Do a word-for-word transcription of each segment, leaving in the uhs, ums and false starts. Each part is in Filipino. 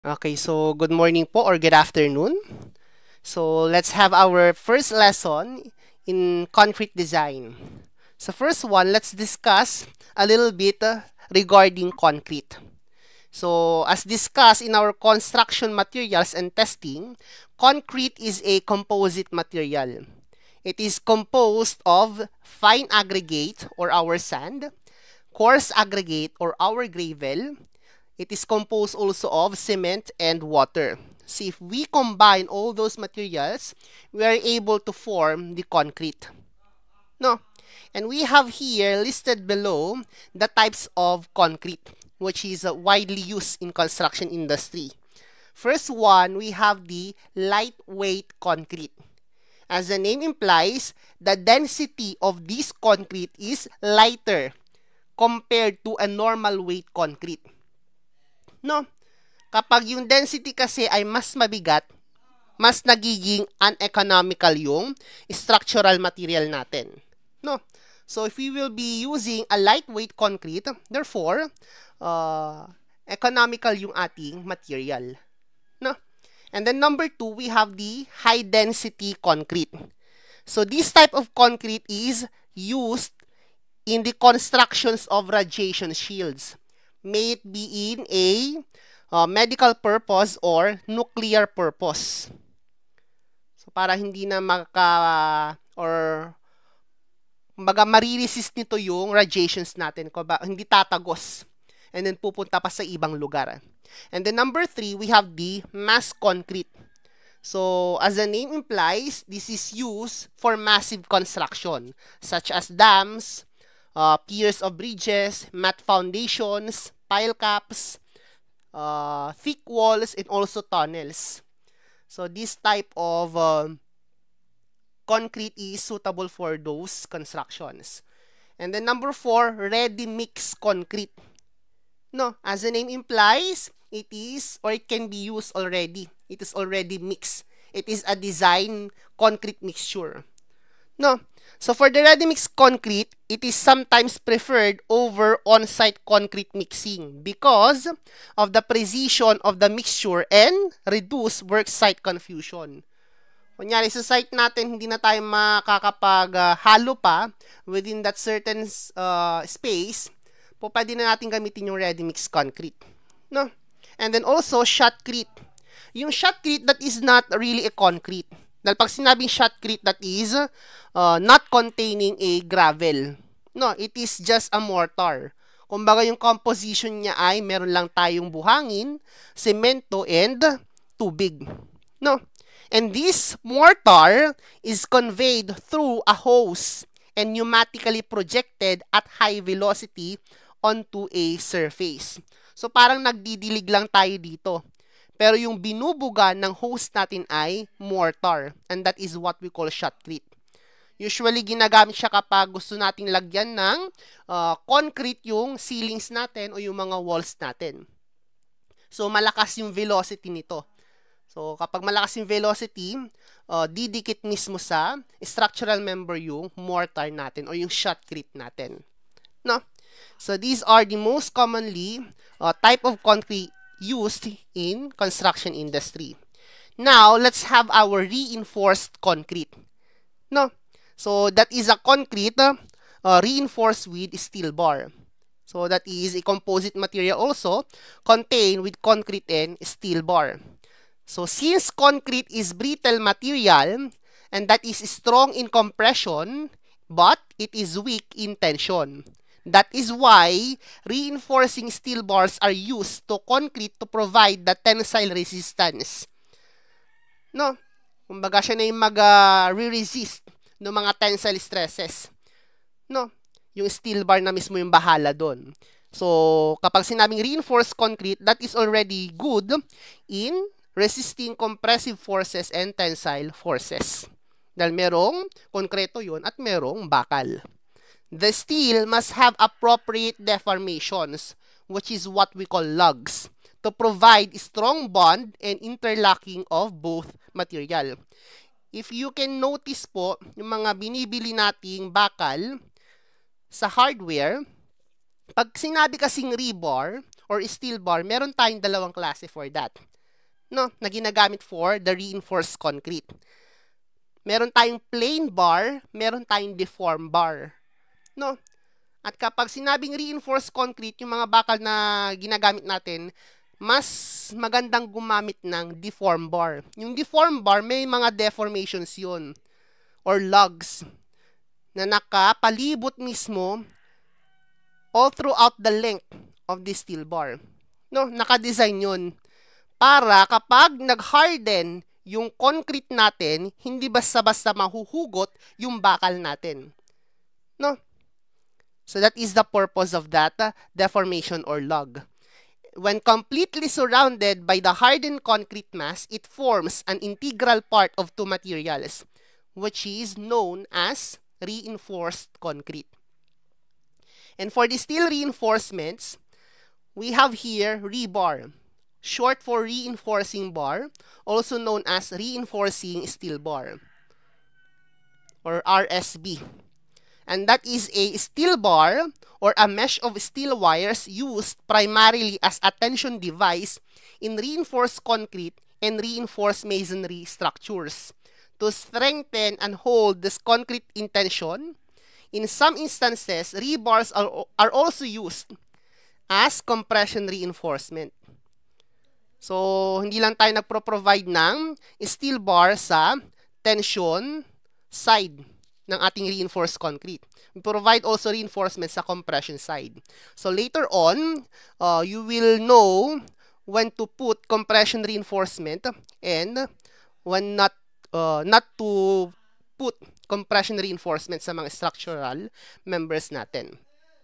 Okay, so good morning po or good afternoon. So let's have our first lesson in concrete design. So first one, let's discuss a little bit uh, regarding concrete. So as discussed in our construction materials and testing, concrete is a composite material. It is composed of fine aggregate or our sand, coarse aggregate or our gravel. It is composed also of cement and water. So if we combine all those materials, we are able to form the concrete. No? And we have here listed below the types of concrete which is uh, widely used in construction industry. First one, we have the lightweight concrete. As the name implies, the density of this concrete is lighter compared to a normal weight concrete. No? Kapag yung density kasi ay mas mabigat, mas nagiging uneconomical yung structural material natin. No? So, if we will be using a lightweight concrete, therefore, uh, economical yung ating material. No? And then number two, we have the high density concrete. So, this type of concrete is used in the constructions of radiation shields. May it be in a uh, medical purpose or nuclear purpose. So, para hindi na maka, or, kumbaga, mariresist nito yung radiations natin. Kumbaga, hindi tatagos. And then, pupunta pa sa ibang lugar. And then, number three, we have the mass concrete. So, as the name implies, this is used for massive construction, such as dams, uh, piers of bridges, mat foundations, pile caps, uh, thick walls, and also tunnels. So, this type of uh, concrete is suitable for those constructions. And then number four, ready-mix concrete. No, as the name implies, it is or it can be used already. It is already mixed. It is a design concrete mixture. No. So for the ready-mix concrete, it is sometimes preferred over on-site concrete mixing because of the precision of the mixture and reduce worksite confusion. Kunyari, sa site natin, hindi na tayo makakapag-halo uh, pa within that certain uh, space, po pwede na natin gamitin yung ready-mix concrete. No? And then also, shotcrete. Yung shotcrete, that is not really a concrete. Dahil pag sinabing shotcrete, that is uh, not containing a gravel. No, it is just a mortar. Kumbaga yung composition niya ay meron lang tayong buhangin, semento, and tubig. No? And this mortar is conveyed through a hose and pneumatically projected at high velocity onto a surface. So parang nagdidilig lang tayo dito. Pero yung binubuga ng hose natin ay mortar. And that is what we call shotcrete. Usually, ginagamit siya kapag gusto nating lagyan ng uh, concrete yung ceilings natin o yung mga walls natin. So, malakas yung velocity nito. So, kapag malakas yung velocity, uh, didikit mismo sa structural member yung mortar natin o yung shotcrete natin. No? So, these are the most commonly uh, type of concrete used in construction industry. Now, let's have our reinforced concrete. No? So, that is a concrete uh, uh, reinforced with steel bar. So, that is a composite material also contained with concrete and steel bar. So, since concrete is brittle material and that is strong in compression, but it is weak in tension. That is why reinforcing steel bars are used to concrete to provide the tensile resistance. No? Kumbaga siya na yung mag-re-resist uh, ng mga tensile stresses. No? Yung steel bar na mismo yung bahala doon. So, kapag sinabing reinforced concrete, that is already good in resisting compressive forces and tensile forces. Dahil merong konkreto yun at merong bakal. The steel must have appropriate deformations, which is what we call lugs, to provide strong bond and interlocking of both material. If you can notice po, yung mga binibili nating bakal sa hardware, pag sinabi kasing rebar or steel bar, meron tayong dalawang klase for that. no, na ginagamit for the reinforced concrete. Meron tayong plain bar, meron tayong deform bar. No? At kapag sinabing reinforced concrete, yung mga bakal na ginagamit natin, mas magandang gumamit ng deform bar. Yung deform bar, may mga deformations yun or lugs na nakapalibot mismo all throughout the length of the steel bar. No, naka-design yun para kapag nag-harden yung concrete natin, hindi basta-basta mahuhugot yung bakal natin. No? So that is the purpose of that uh, deformation or lug. When completely surrounded by the hardened concrete mass, it forms an integral part of two materials, which is known as reinforced concrete. And for the steel reinforcements, we have here rebar, short for reinforcing bar, also known as reinforcing steel bar, or R S B. And that is a steel bar or a mesh of steel wires used primarily as a tension device in reinforced concrete and reinforced masonry structures to strengthen and hold this concrete in tension. In some instances, rebars are, are also used as compression reinforcement. So, hindi lang tayo nagpro-provide ng steel bar sa tension side ng ating reinforced concrete. We provide also reinforcement sa compression side. So, later on, uh, you will know when to put compression reinforcement and when not, uh, not to put compression reinforcement sa mga structural members natin.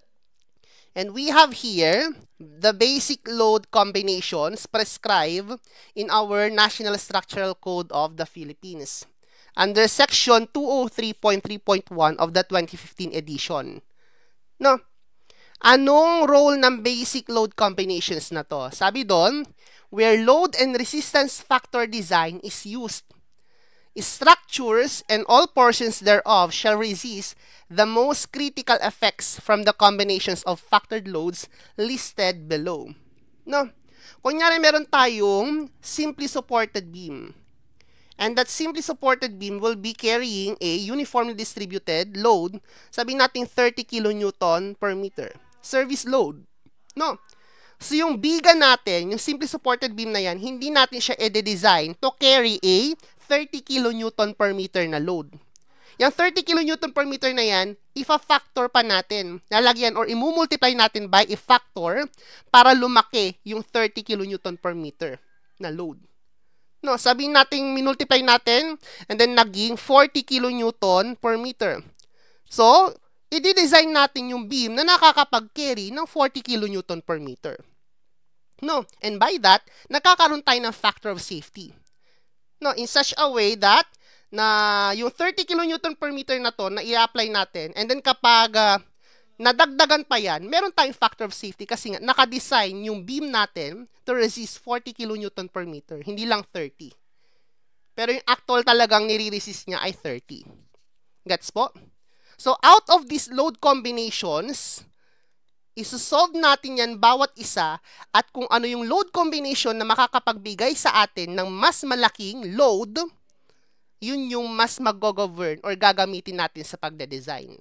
And we have here the basic load combinations prescribed in our National Structural Code of the Philippines under Section two oh three point three point one of the twenty fifteen edition. No? Anong role ng basic load combinations na to? Sabi doon, where load and resistance factor design is used, structures and all portions thereof shall resist the most critical effects from the combinations of factored loads listed below. No? Kunyari meron tayong simply supported beam. And that simply supported beam will be carrying a uniformly distributed load, sabihin natin thirty kilonewton per meter. Service load. No? So yung biga natin, yung simply supported beam na yan, hindi natin siya i-design to carry a thirty kilonewton per meter na load. Yung thirty kilonewton per meter na yan, ifa-factor pa natin. Lalagyan or imumultiply natin by a factor para lumaki yung thirty kilonewton per meter na load. No, sabihin natin minultiply natin and then naging forty kilonewton per meter. So, i-design natin yung beam na nakakapag-carry ng forty kilonewton per meter. No, and by that, nakakaroon tayo ng factor of safety. No, in such a way that na yung thirty kilonewton per meter na to na i-apply natin and then kapag uh, nadagdagan pa yan, meron tayong factor of safety kasi nga naka-design yung beam natin to resist forty kilonewton per meter, hindi lang thirty. Pero yung actual talagang nire-resist niya ay thirty. Gets po? So, out of these load combinations, isosolve natin yan bawat isa at kung ano yung load combination na makakapagbigay sa atin ng mas malaking load, yun yung mas mag-govern or gagamitin natin sa pagde-design.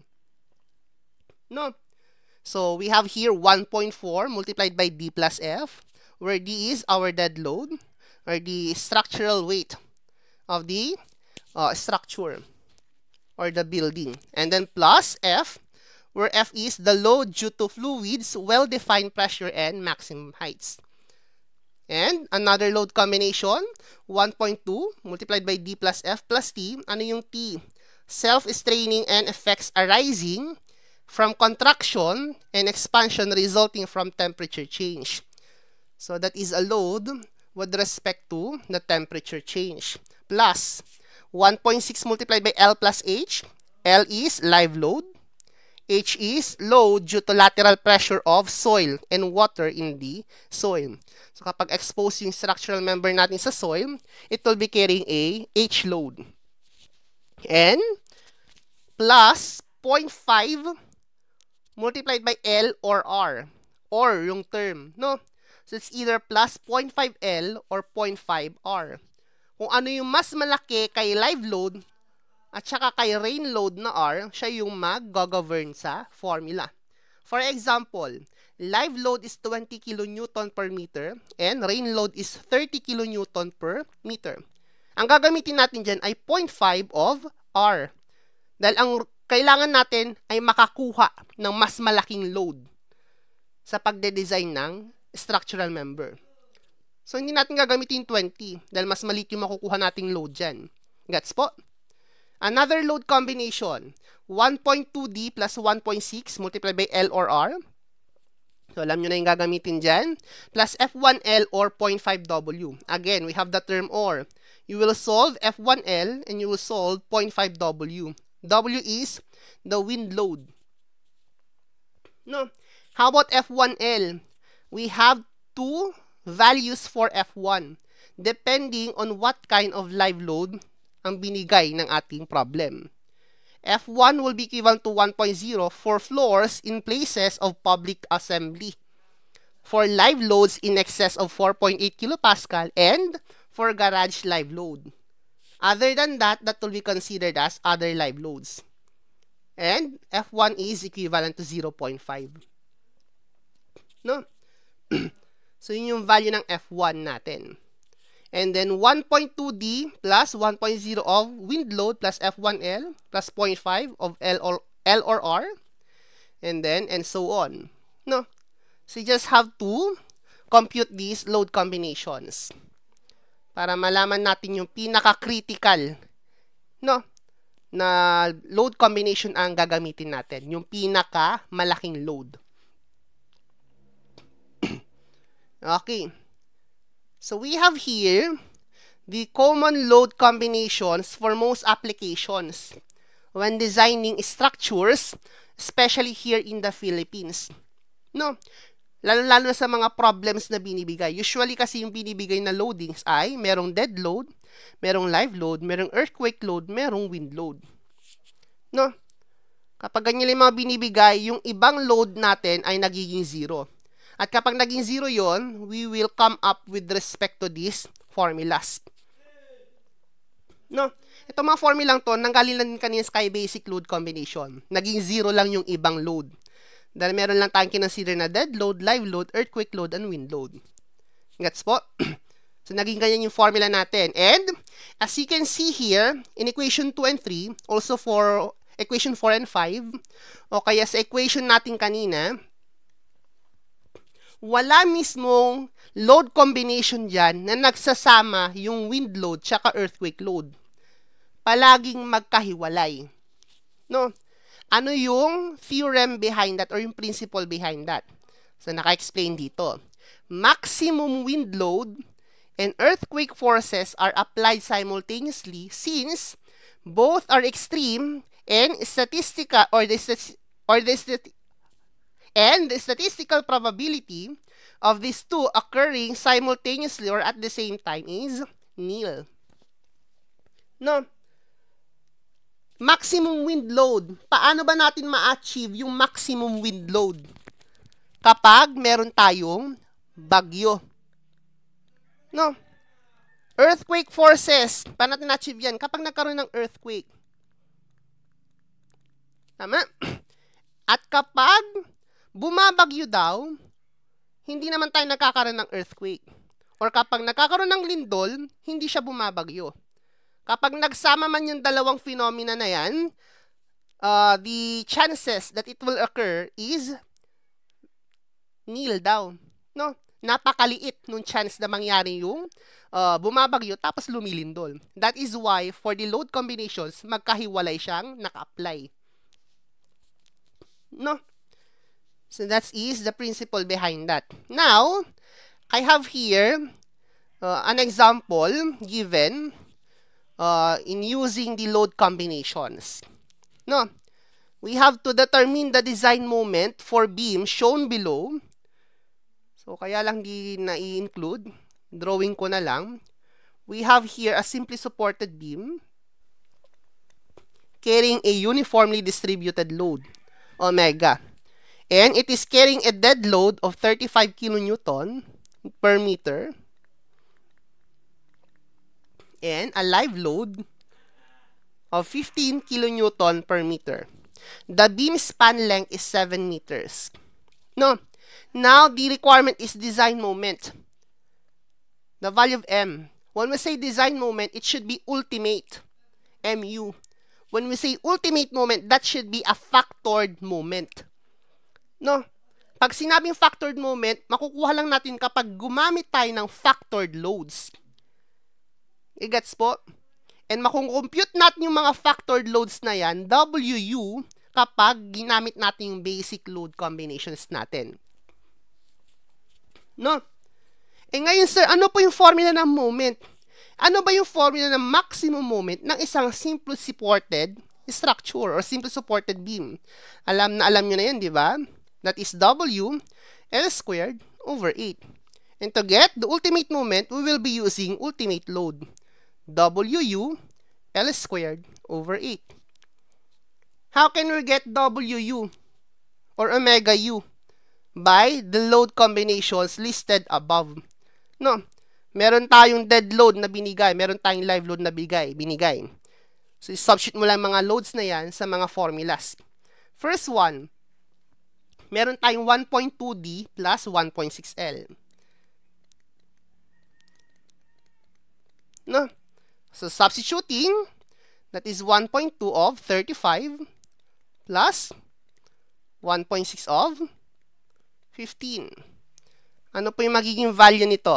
No? So, we have here one point four multiplied by D plus F, where D is our dead load, or the structural weight of the uh, structure or the building. And then plus F, where F is the load due to fluids, well-defined pressure, and maximum heights. And another load combination, one point two multiplied by D plus F plus T. Ano yung T? Self-straining and effects arising from contraction and expansion resulting from temperature change. So that is a load with respect to the temperature change. Plus, one point six multiplied by L plus H. L is live load. H is load due to lateral pressure of soil and water in the soil. So kapag expose yung structural member natin sa soil, it will be carrying a H load. And plus zero point five multiplied by L or R, or yung term, no? So, it's either plus zero point five L or zero point five R. Kung ano yung mas malaki kay live load at saka kay rain load na R, siya yung mag-govern sa formula. For example, live load is twenty kilonewton per meter and rain load is thirty kilonewton per meter. Ang gagamitin natin dyan ay zero point five of R. Dahil ang kailangan natin ay makakuha ng mas malaking load sa pagde-design ng structural member. So, hindi natin gagamitin twenty dahil mas maliit yung makukuha nating load dyan. Gets po? Another load combination, one point two D plus one point six multiplied by L or R. So, alam nyo na yung gagamitin dyan. Plus F one L or zero point five W. Again, we have the term or. You will solve F one L and you will solve zero point five W. W is the wind load. No. How about F one L? We have two values for F one depending on what kind of live load ang binigay ng ating problem. F one will be equivalent to one point zero for floors in places of public assembly, for live loads in excess of four point eight kilopascal, and for garage live load. Other than that, that will be considered as other live loads. And F one is equivalent to zero point five. No? So, yun yung value ng F one natin. And then, one point two D plus one point zero of wind load plus F one L plus zero point five of L or, L or R. And then, and so on. No? So, you just have to compute these load combinations para malaman natin yung pinaka-critical, no, na load combination ang gagamitin natin. Yung pinaka-malaking load. Okay. So, we have here the common load combinations for most applications when designing structures, especially here in the Philippines. No? Lalo-lalo sa mga problems na binibigay. Usually kasi yung binibigay na loadings ay merong dead load, merong live load, merong earthquake load, merong wind load. No? Kapag ganyan yung mga binibigay, yung ibang load natin ay nagiging zero. At kapag naging zero yon, we will come up with respect to these formulas. No? Ito mga formulang to, nanggaling lang kanina sa Sky Basic load combination. Naging zero lang yung ibang load. Dahil meron lang tayong kinonsider na dead load, live load, earthquake load, and wind load. Gets po? So, naging ganyan yung formula natin. And, as you can see here, in equation two and three, also for equation four and five, o kaya sa equation natin kanina, wala mismong load combination dyan na nagsasama yung wind load tsaka earthquake load. Palaging magkahiwalay. No? Ano yung theorem behind that or yung principle behind that? So, naka-explain dito. Maximum wind load and earthquake forces are applied simultaneously since both are extreme and statistical or the, or the and the statistical probability of these two occurring simultaneously or at the same time is nil. No? Maximum wind load. Paano ba natin ma-achieve yung maximum wind load? Kapag meron tayong bagyo. No? Earthquake forces. Paano natin na-achieve yan? Kapag nagkaroon ng earthquake. Tama? At kapag bumabagyo daw, hindi naman tayo nagkakaroon ng earthquake. Or kapag nagkakaroon ng lindol, hindi siya bumabagyo. Kapag nagsama man yung dalawang phenomena na yan, uh, the chances that it will occur is nil daw. No? Napakaliit nung chance na mangyari yung uh, bumabagyo tapos lumilindol. That is why for the load combinations, magkahiwalay siyang naka-apply. No? So, that is the principle behind that. Now, I have here uh, an example given uh, in using the load combinations. No? We have to determine the design moment for beam shown below. So, kaya lang di na-i-include. Drawing ko na lang. We have here a simply supported beam carrying a uniformly distributed load, omega. And it is carrying a dead load of thirty-five kilonewton. per meter and a live load of fifteen kilonewton per meter. The beam span length is seven meters. No. Now, the requirement is design moment. The value of M. When we say design moment, it should be ultimate. M U. When we say ultimate moment, that should be a factored moment. No? Pag sinabing factored moment, makukuha lang natin kapag gumamit tayo ng factored loads. I-gets po? And makukompute natin yung mga factored loads na yan, W U, kapag ginamit natin yung basic load combinations natin. No? Eh ngayon, sir, ano po yung formula ng moment? Ano ba yung formula ng maximum moment ng isang simple supported structure or simple supported beam? Alam na alam nyo na yan, di ba? That is W L squared over eight. And to get the ultimate moment, we will be using ultimate load. W U L squared over eight. How can we get W U or omega U? By the load combinations listed above. No, meron tayong dead load na binigay, meron tayong live load na bigay, binigay. So, substitute mo lang mga loads na yan sa mga formulas. First one, meron tayong one point two D plus one point six L. No? So, substituting, that is one point two of thirty-five plus one point six of fifteen. Ano po yung magiging value nito?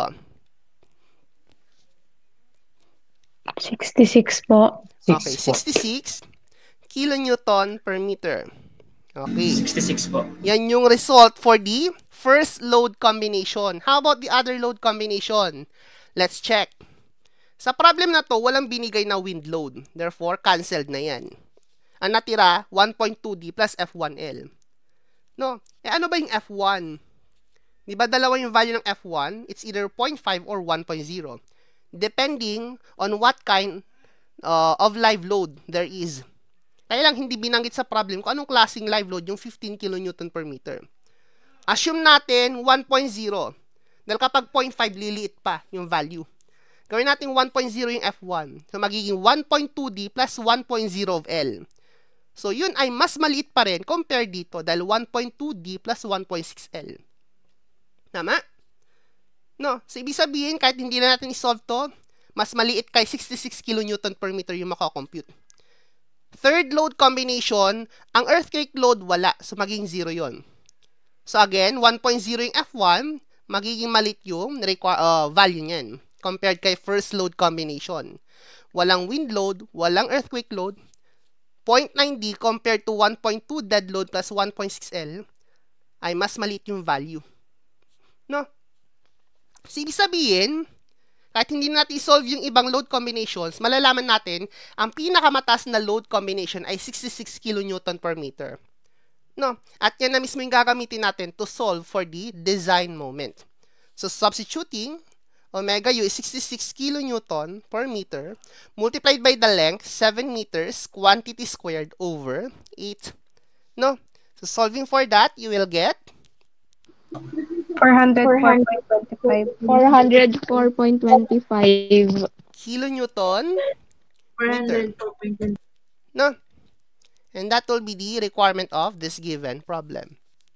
sixty-six po. Okay, sixty-six kilonewton per meter. Okay. sixty-six po. Yan yung result for the first load combination. How about the other load combination? Let's check. Sa problem na to, walang binigay na wind load. Therefore, cancelled na yan. Ang natira, one point two D plus F one L. No? Eh, ano ba yung F one? Di ba dalawa yung value ng F one? It's either zero point five or one point zero. Depending on what kind uh, of live load there is. Kaya lang hindi binanggit sa problem kung anong klaseng live load yung fifteen kilonewton per meter. Assume natin one point zero. Dahil kapag zero point five, liliit pa yung value. Gawin natin one point zero yung F one. So, magiging one point two D plus one point zero of L. So, yun ay mas maliit pa rin compared dito dahil one point two D plus one point six L. Tama? No? So, ibig sabihin, kahit hindi na natin isolve to, mas maliit kay sixty-six kilonewton per meter yung makakompute. Third load combination, ang earthquake load wala. So, magiging zero yon. So, again, one point zero yung F one, magiging maliit yung uh, value niyan compared kay first load combination. Walang wind load, walang earthquake load, zero point nine D compared to one point two dead load plus one point six L ay mas maliit yung value. No? So, ibig sabihin, kahit hindi natin i-solve yung ibang load combinations, malalaman natin, ang pinakamataas na load combination ay sixty-six kilonewton per meter. No? At yan na mismo yung gagamitin natin to solve for the design moment. So, substituting, omega U is sixty-six kilonewton per meter multiplied by the length, seven meters, quantity squared over eight. No? So, solving for that, you will get four hundred four point two five kilonewton meter. No? And that will be the requirement of this given problem.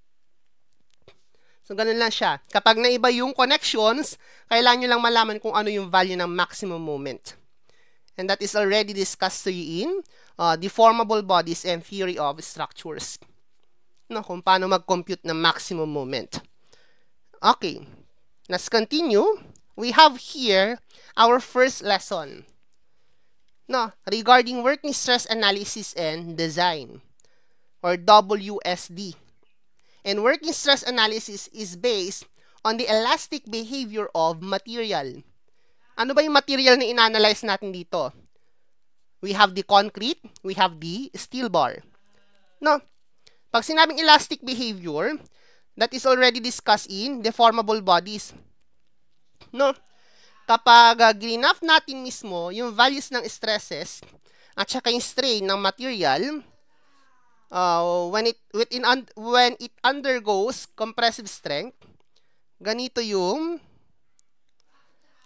So, ganun lang siya. Kapag naiba yung connections, kailangan nyo lang malaman kung ano yung value ng maximum moment. And that is already discussed to you in uh, deformable bodies and theory of structures. No, kung paano mag-compute ng maximum moment. Okay. Let's continue. We have here our first lesson. No, regarding working stress analysis and design, or W S D. And working stress analysis is based on the elastic behavior of material. Ano ba yung material na in-analyze natin dito? We have the concrete, we have the steel bar. No? Pag sinabing elastic behavior, that is already discussed in deformable bodies. No? Kapag uh, ginaf natin mismo yung values ng stresses at saka yung strain ng material, Uh, when it within un, when it undergoes compressive strength, ganito yung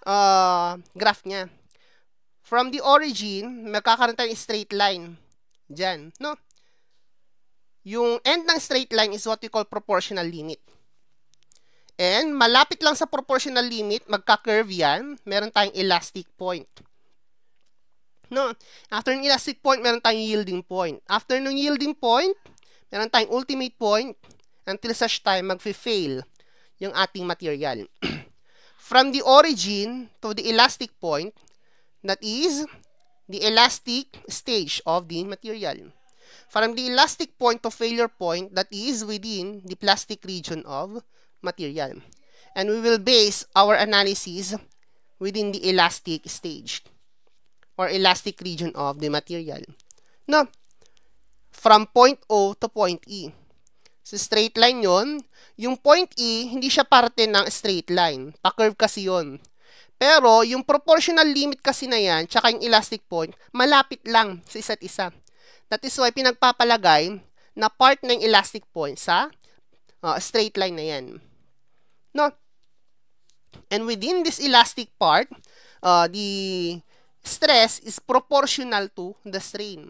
uh, graph niya. From the origin, magkakaroon tayo ng straight line. Diyan, no? Yung end ng straight line is what we call proportional limit. And malapit lang sa proportional limit, magka-curve yan, meron tayong elastic point. No? After ng elastic point, meron tayong yielding point. After ng yielding point, meron tayong ultimate point until such time mag-fail yung ating material. From the origin to the elastic point, that is the elastic stage of the material. From the elastic point to failure point, that is within the plastic region of material. And we will base our analysis within the elastic stage or elastic region of the material. No? From point O to point E. So, straight line yon. Yung point E, hindi siya parte ng straight line. Pa-curve kasi yon. Pero, yung proportional limit kasi na yan, tsaka yung elastic point, malapit lang sa isa't isa. That is why pinagpapalagay na part ng elastic point sa uh, straight line na yan. No? And within this elastic part, uh, the stress is proportional to the strain.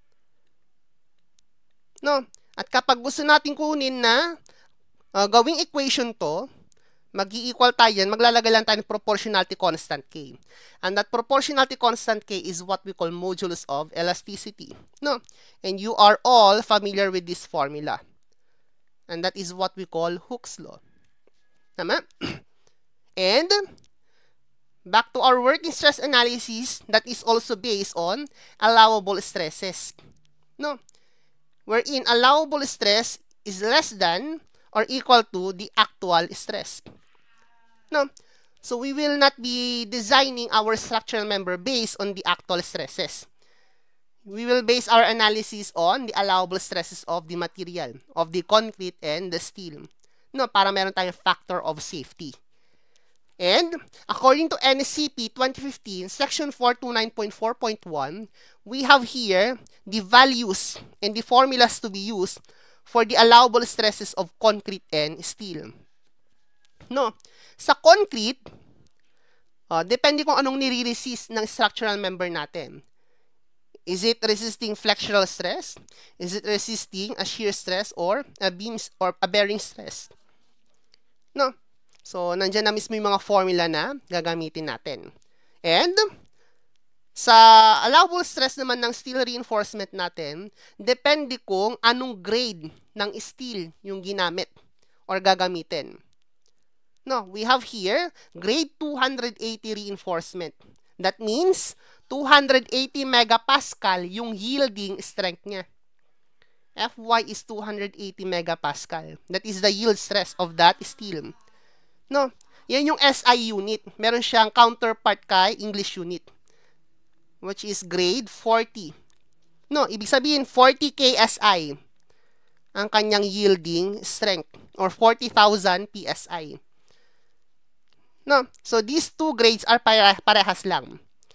No? At kapag gusto natin kunin na uh, gawing equation to, mag-i-equal tayo yan, maglalagay lang tayo ng proportionality constant K. And that proportionality constant K is what we call modulus of elasticity. No? And you are all familiar with this formula. And that is what we call Hooke's law. Tama? And back to our working stress analysis that is also based on allowable stresses. No? Wherein allowable stress is less than or equal to the actual stress. No? So we will not be designing our structural member based on the actual stresses. We will base our analysis on the allowable stresses of the material, of the concrete and the steel. No, para meron tayong factor of safety. And according to N S C P twenty fifteen, section four twenty-nine point four point one, we have here the values and the formulas to be used for the allowable stresses of concrete and steel. No, sa concrete, uh, depende kung anong nire-resist ng structural member natin. Is it resisting flexural stress? Is it resisting a shear stress or a beam or a bearing stress? No. So, nandiyan na mismo yung mga formula na gagamitin natin. And, sa allowable stress naman ng steel reinforcement natin, depende kung anong grade ng steel yung ginamit or gagamitin. No, we have here grade two hundred eighty reinforcement. That means, two hundred eighty megapascal yung yielding strength niya. F Y is two hundred eighty megapascal. That is the yield stress of that steel. No, yan yung S I unit. Meron siyang counterpart kay English unit, which is grade forty. No, ibig sabihin forty K S I ang kanyang yielding strength or forty thousand P S I. No, so these two grades are pare parehas lang.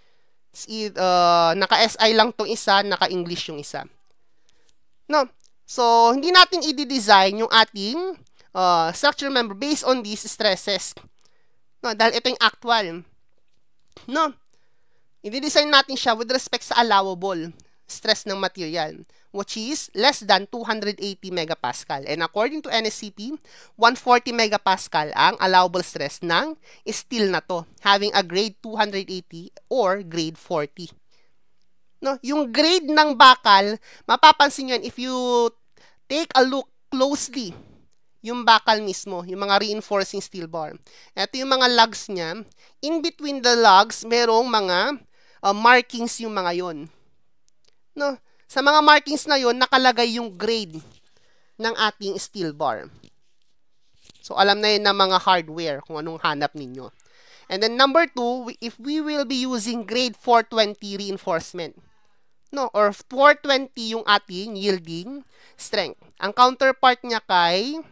Uh, naka-S I lang tong isa, naka-English yung isa. No, so hindi natin i-design yung ating Uh, structural member based on these stresses. No, dahil ito yung actual. No, i-design natin siya with respect sa allowable stress ng material, which is less than two hundred eighty megapascal. And according to N S C P, one hundred forty megapascal ang allowable stress ng steel na to, having a grade two hundred eighty or grade forty. No, yung grade ng bakal, mapapansin nyo yan if you take a look closely. Yung bakal mismo, yung mga reinforcing steel bar. Ito yung mga lugs niya. In between the lugs, merong mga uh, markings yung mga yon. No? Sa mga markings na yon, nakalagay yung grade ng ating steel bar. So, alam na yun ng mga hardware kung anong hanap ninyo. And then, number two, if we will be using grade four twenty reinforcement, no, or four twenty yung ating yielding strength. Ang counterpart niya kay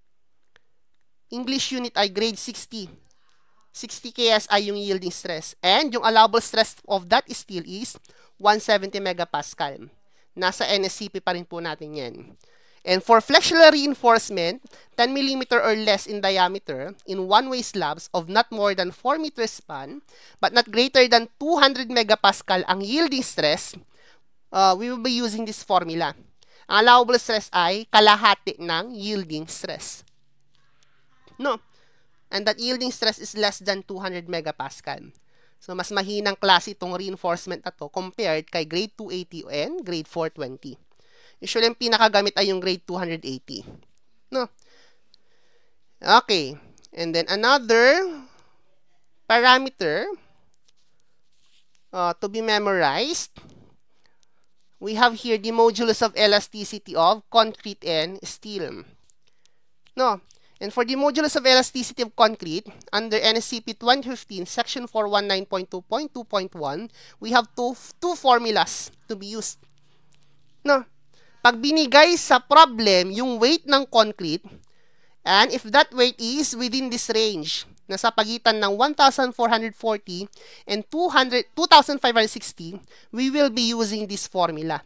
English unit ay grade sixty. sixty K S I yung yielding stress. And yung allowable stress of that steel is one hundred seventy megapascal. Nasa N S C P pa rin po natin yan. And for flexural reinforcement, ten millimeter or less in diameter in one-way slabs of not more than four meters span, but not greater than two hundred megapascal ang yielding stress, uh, we will be using this formula. Ang allowable stress ay kalahati ng yielding stress. No? And that yielding stress is less than two hundred megapascal. So, mas mahinang klase itong reinforcement na to compared kay grade two eighty and grade four twenty. Usually, yung pinakagamit ay yung grade two eighty. No? Okay. And then, another parameter uh, to be memorized. We have here the modulus of elasticity of concrete and steel. No? And for the modulus of elasticity of concrete, under N S C P twenty fifteen, section four nineteen point two point two point one, we have two, two formulas to be used. No? Pag binigay sa problem yung weight ng concrete, and if that weight is within this range, nasa pagitan ng one thousand four hundred forty and two thousand five hundred sixty, we will be using this formula.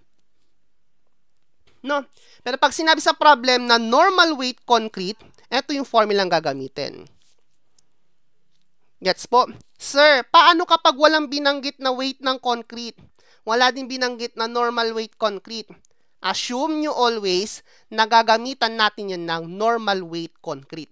No? Pero pag sinabi sa problem na normal weight concrete, ito yung formula ang gagamitin. Gets po? Sir, paano kapag walang binanggit na weight ng concrete? Wala din binanggit na normal weight concrete. Assume nyo always na gagamitan natin yun ng normal weight concrete.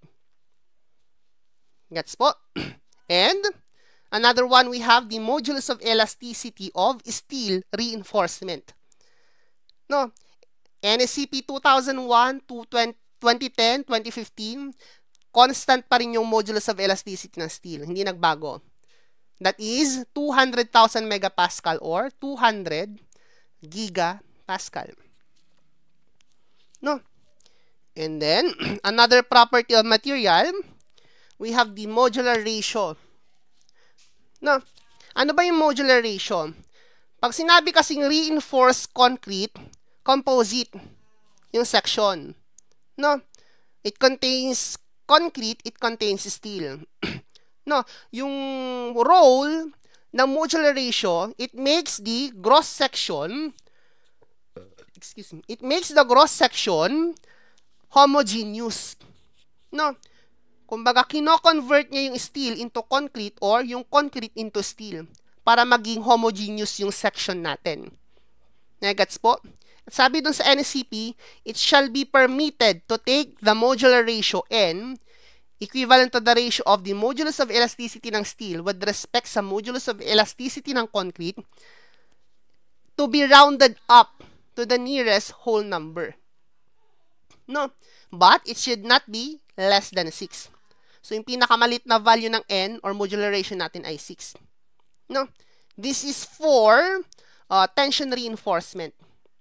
Gets po? And, another one, we have the modulus of elasticity of steel reinforcement. No? N S C P two thousand one to twenty ten, twenty fifteen, constant pa rin yung modulus of elasticity ng steel. Hindi nagbago. That is two hundred thousand megapascal or two hundred gigapascal. No? And then, another property of material, we have the modular ratio. No? Ano ba yung modular ratio? Pag sinabi kasing reinforced concrete, composite yung section. No? It contains concrete, it contains steel. No? Yung role ng modular ratio, it makes the gross section excuse me, it makes the gross section homogeneous. No? Kumbaga, kino-convert niya yung steel into concrete or yung concrete into steel para maging homogeneous yung section natin. Nagets po? At sabi dun sa N S C P, it shall be permitted to take the modular ratio N equivalent to the ratio of the modulus of elasticity ng steel with respect sa modulus of elasticity ng concrete to be rounded up to the nearest whole number. No? But it should not be less than six. So, yung pinakamalit na value ng N or modular ratio natin ay six. No? This is for uh, tension reinforcement.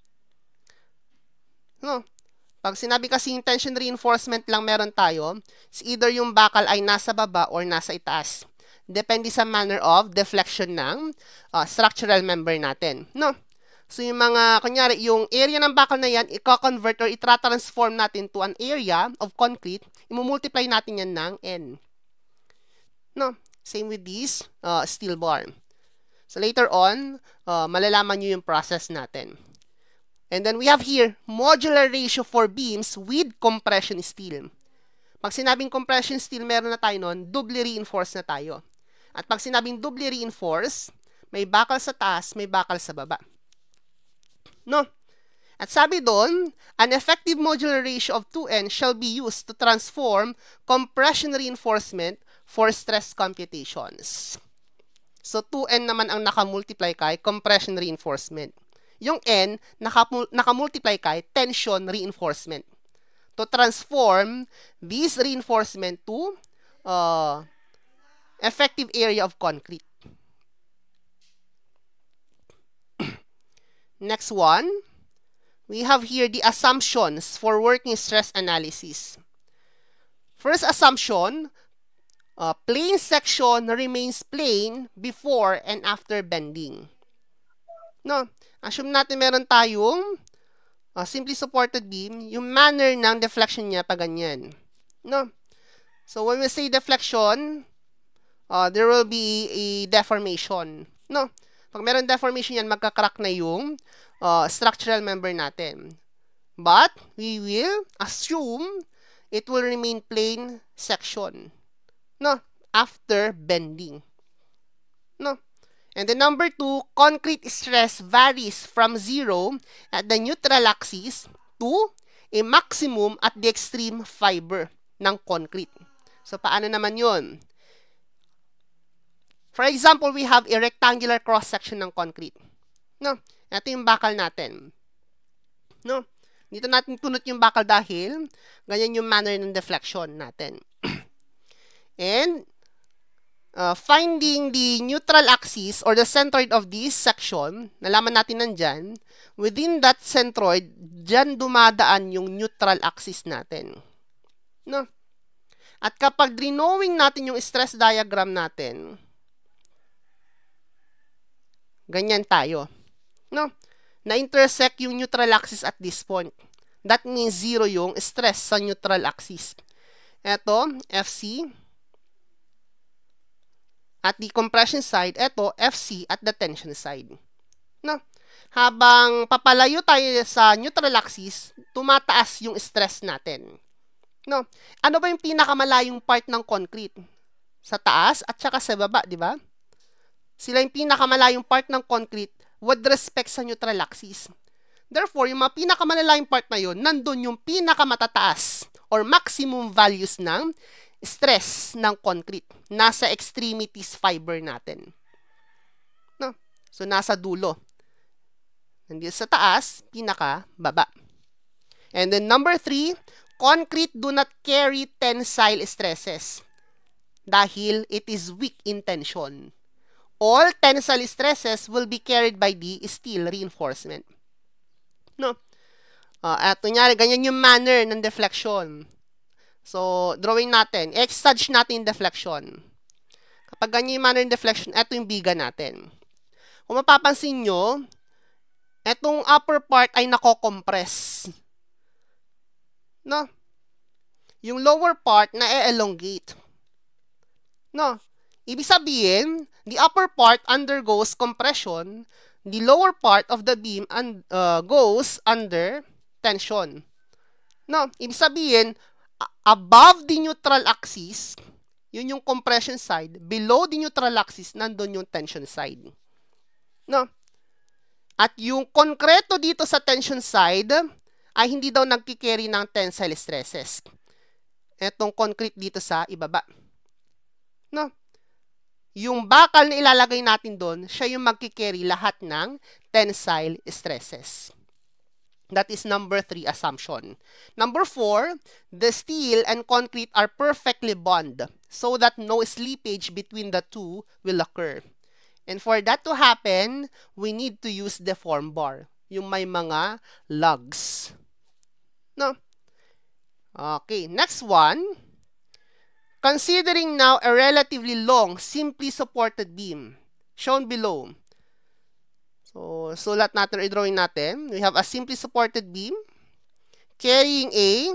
No? Pag sinabi kasi yung tension reinforcement lang meron tayo, it's either yung bakal ay nasa baba or nasa itaas. Depende sa manner of deflection ng uh, structural member natin. No? So, yung mga, kunyari, yung area ng bakal na yan, i-convert or i-transform natin to an area of concrete, i-multiply natin yan ng N. No? Same with this uh, steel bar. So, later on, uh, malalaman nyo yung process natin. And then, we have here, modular ratio for beams with compression steel. Pag sinabing compression steel, meron na tayo nun, doubly reinforced na tayo. At pag sinabing doubly reinforced, may bakal sa taas, may bakal sa baba. No? At sabi doon, an effective modular ratio of two N shall be used to transform compression reinforcement for stress computations. So, two N naman ang nakamultiply kay compression reinforcement. Yung N, nakamultiply kay tension reinforcement. To transform this reinforcement to uh, effective area of concrete. Next one, we have here the assumptions for working stress analysis. First assumption, uh, plane section remains plane before and after bending. No, assume natin meron tayong uh, simply supported beam, yung manner ng deflection niya pa ganyan. No? So, when we say deflection, uh, there will be a deformation. No? Pag meron deformation yan, magkakrack na yung uh, structural member natin. But we will assume it will remain plain section, no, after bending. No. And then number two, concrete stress varies from zero at the neutral axis to a maximum at the extreme fiber ng concrete. So, paano naman yun? For example, we have a rectangular cross-section ng concrete. No? Ito yung bakal natin. No? Dito natin kunot yung bakal dahil ganyan yung manner ng deflection natin. And Uh, finding the neutral axis or the centroid of this section, nalaman natin nandyan, within that centroid, dyan dumadaan yung neutral axis natin. No? At kapag drawing natin yung stress diagram natin, ganyan tayo. No? Na-intersect yung neutral axis at this point. That means zero yung stress sa neutral axis. Ito, F C. At the compression side, ito, F C at the tension side. No? Habang papalayo tayo sa neutral axis, tumataas yung stress natin. No? Ano ba yung pinakamalayong part ng concrete? Sa taas at saka sa baba, di ba? Sila yung pinakamalayong part ng concrete with respect sa neutral axis. Therefore, yung mga pinakamalayong part na yun, nandun yung pinakamatataas or maximum values ng stress ng concrete. Nasa extremities fiber natin. No? So, nasa dulo. Nandito sa taas, pinaka baba. And then number three, concrete do not carry tensile stresses dahil it is weak in tension. All tensile stresses will be carried by the steel reinforcement. No? Uh, at kunyari, ganyan yung manner ng deflection. So, drawing natin. Exage natin yung deflection. Kapag ganyan yung manner ng deflection, ito yung biga natin. Kung mapapansin nyo, etong upper part ay nako-compress. No? Yung lower part na e-elongate. No? Ibig sabihin, the upper part undergoes compression, the lower part of the beam and, uh, goes under tension. No? Ibig sabihin, above the neutral axis, yun yung compression side. Below the neutral axis, nandun yung tension side. No? At yung konkreto dito sa tension side, ay hindi daw nagkikerry ng tensile stresses. Etong concrete dito sa ibaba. No? Yung bakal na ilalagay natin doon, siya yung magkikerry lahat ng tensile stresses. That is number three assumption. Number four, the steel and concrete are perfectly bonded so that no slippage between the two will occur. And for that to happen, we need to use the form bar, yung may mga lugs. No? Okay, next one. Considering now a relatively long, simply supported beam, shown below. So, sulat natin, or drawing natin. We have a simply supported beam carrying a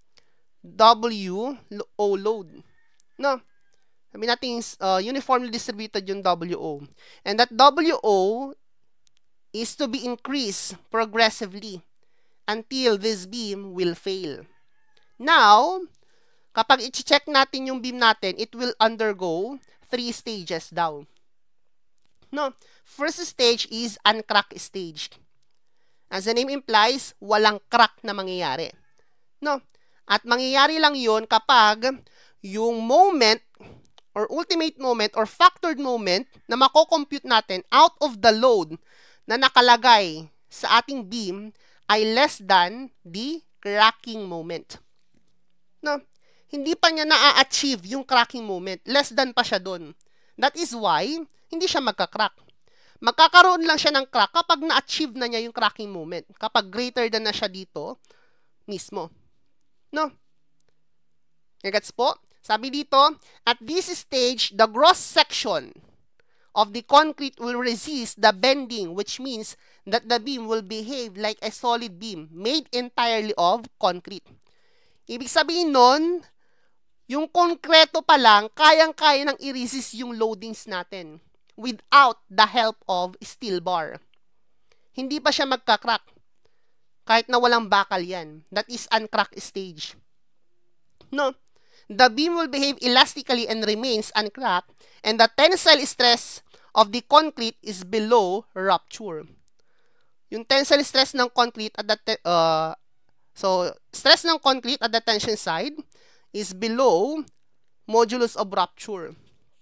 W O load. No? Sabi natin, uh, uniformly distributed yung W O. And that W O is to be increased progressively until this beam will fail. Now, kapag i-check natin yung beam natin, it will undergo three stages daw. No? First stage is uncrack stage. As the name implies, walang crack na mangyayari. No? At mangyayari lang yun kapag yung moment or ultimate moment or factored moment na mako-compute natin out of the load na nakalagay sa ating beam ay less than the cracking moment. No? Hindi pa niya na-achieve yung cracking moment. Less than pa siya dun. That is why, hindi siya magka-crack. Magkakaroon lang siya ng crack kapag na-achieve na niya yung cracking moment. Kapag greater than na siya dito, mismo. No? Gets po? Sabi dito, at this stage, the gross section of the concrete will resist the bending, which means that the beam will behave like a solid beam made entirely of concrete. Ibig sabihin nun, yung konkreto pa lang, kayang-kaya nang i-resist yung loadings natin without the help of steel bar. Hindi pa siya magka-crack. kahit na walang bakal yan. That is uncracked stage. No? The beam will behave elastically and remains uncracked, and the tensile stress of the concrete is below rupture. Yung tensile stress ng concrete at the uh, so stress ng concrete at the tension side is below modulus of rupture.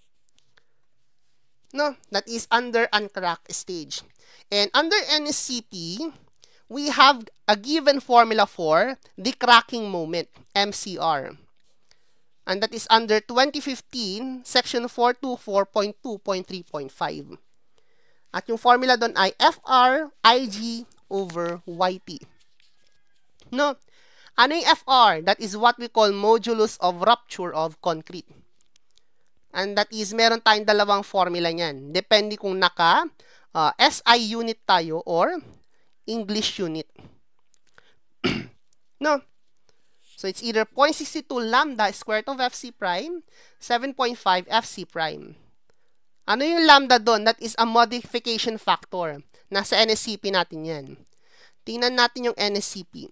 No, that is under uncracked stage. And under N S C P, we have a given formula for the cracking moment, M C R. And that is under twenty fifteen, section four twenty-four point two point three point five. At yung formula doon ay F R I G over Y T. No? Ano yung F R? That is what we call modulus of rupture of concrete. And that is, meron tayong dalawang formula niyan. Depende kung naka uh, S I unit tayo or English unit. No? So, it's either zero point six two lambda square root of F C prime, seven point five F C prime. Ano yung lambda doon? That is a modification factor. Nasa N S C P natin yan. Tingnan natin yung N S C P.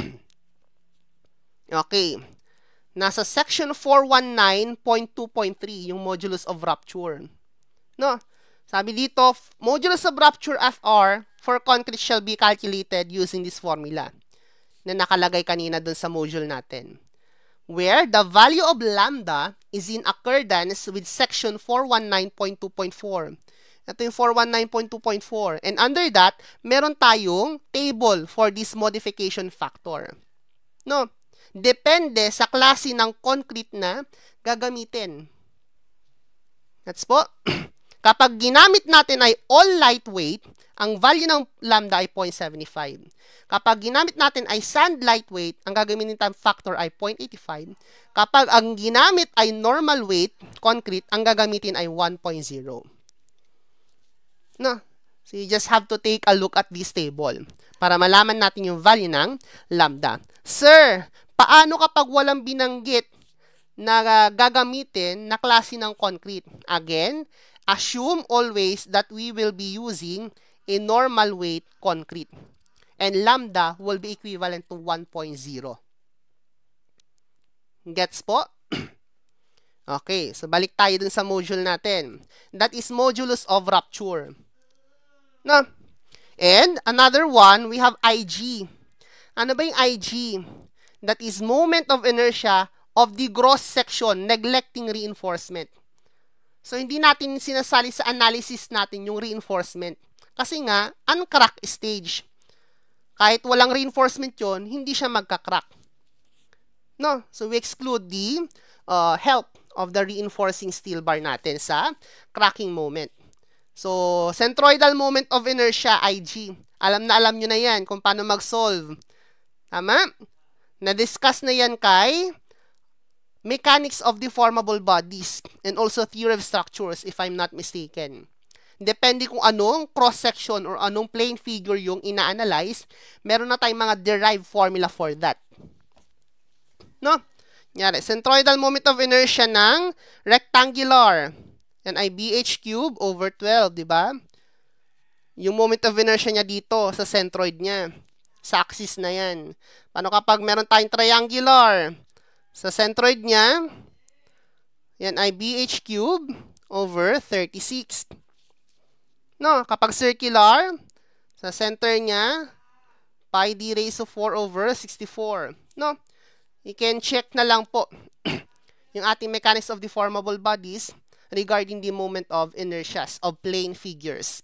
Okay. Nasa section four nineteen point two point three yung modulus of rupture. No? Sabi dito, modulus of rupture F R for concrete shall be calculated using this formula na nakalagay kanina dun sa module natin, where the value of lambda is in accordance with section four nineteen point two point four. Ito yung four nineteen point two point four. And under that, meron tayong table for this modification factor. No? Depende sa klase ng concrete na gagamitin. That's po. Kapag ginamit natin ay all lightweight, ang value ng lambda ay zero point seven five. Kapag ginamit natin ay sand lightweight, ang gagamitin natin factor ay zero point eight five. Kapag ang ginamit ay normal weight concrete, ang gagamitin ay one point zero. No? So you just have to take a look at this table para malaman natin yung value ng lambda. Sir, paano kapag walang binanggit na gagamitin na klase ng concrete? Again, assume always that we will be using a normal weight concrete. And lambda will be equivalent to one point zero. Gets po? Okay, so balik tayo dun sa module natin. That is modulus of rupture. No? And another one, we have I G. Ano ba yung I G? That is moment of inertia of the gross section neglecting reinforcement. So, hindi natin sinasali sa analysis natin yung reinforcement. Kasi nga, uncracked stage. Kahit walang reinforcement yon, hindi siya magka-crack. No? So, we exclude the uh, help of the reinforcing steel bar natin sa cracking moment. So, centroidal moment of inertia, I G. Alam na alam nyo na yan kung paano mag-solve. Tama? Na-discuss na yan kay mechanics of deformable bodies and also theory of structures, if I'm not mistaken. Depende kung anong cross-section or anong plane figure yung ina-analyze, meron na tayong mga derived formula for that. No? Nyari, centroidal moment of inertia ng rectangular. Yan ay B H cube over twelve, di ba? Yung moment of inertia niya dito sa centroid niya. Sa axis na yan. Paano kapag meron tayong triangular? Sa centroid niya, yan ay B H cube over thirty-six. No, kapag circular, sa center niya, pi d raised to four over sixty-four. No, you can check na lang po yung ating mechanics of deformable bodies regarding the moment of inertias of plane figures.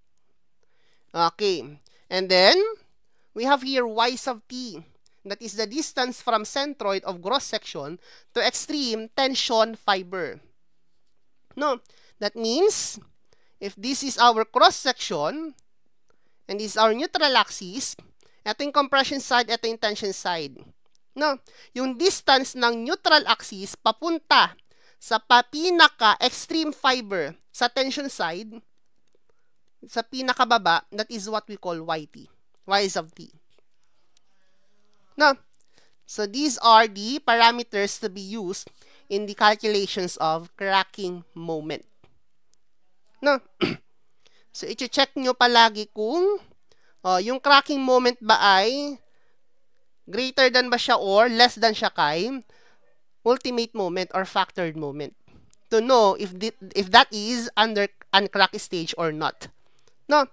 Okay, and then, we have here y sub t. That is the distance from centroid of gross section to extreme tension fiber. No, that means, if this is our cross section, and this is our neutral axis, ito yung compression side, ito yung tension side. No, yung distance ng neutral axis papunta sa pinaka-extreme fiber sa tension side, sa pinakababa, that is what we call yt. Y sub t. No. So, these are the parameters to be used in the calculations of cracking moment. No. So, i-check nyo palagi kung Uh, yung cracking moment ba ay greater than ba siya or less than siya kay ultimate moment or factored moment? To know if, the, if that is under uncrack stage or not. No?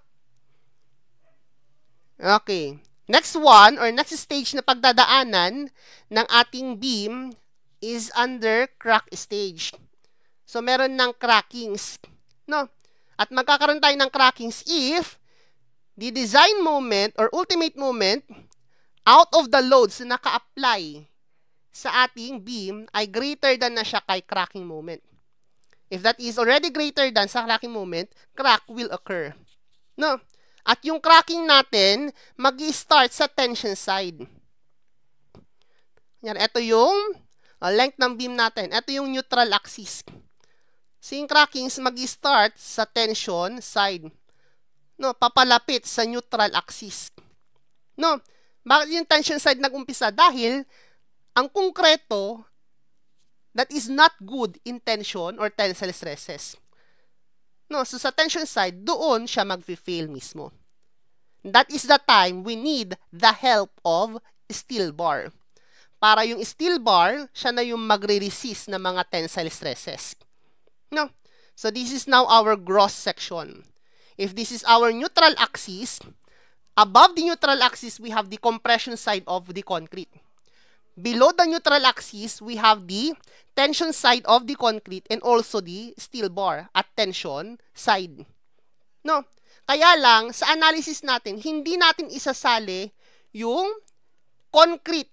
Okay. Next one, or next stage na pagdadaanan ng ating beam is under crack stage. So, meron ng crackings. No? At magkakaroon tayo ng crackings if the design moment or ultimate moment out of the loads na naka-apply sa ating beam ay greater than na siya kay cracking moment. If that is already greater than sa cracking moment, crack will occur. No? At yung cracking natin, mag-i-start sa tension side. Yan, ito yung uh, length ng beam natin. Ito yung neutral axis. So, yung crackings mag-i-start sa tension side. No, papalapit sa neutral axis. No, bakit yung tension side nag-umpisa? Dahil ang konkreto that is not good in tension or tensile stresses. No, so sa tension side, doon siya mag-fail mismo. That is the time we need the help of steel bar. Para yung steel bar, siya na yung magre-resist ng mga tensile stresses. No, so this is now our gross section. If this is our neutral axis, above the neutral axis, we have the compression side of the concrete. Below the neutral axis, we have the tension side of the concrete and also the steel bar at tension side. No? Kaya lang, sa analysis natin, hindi natin isasali yung concrete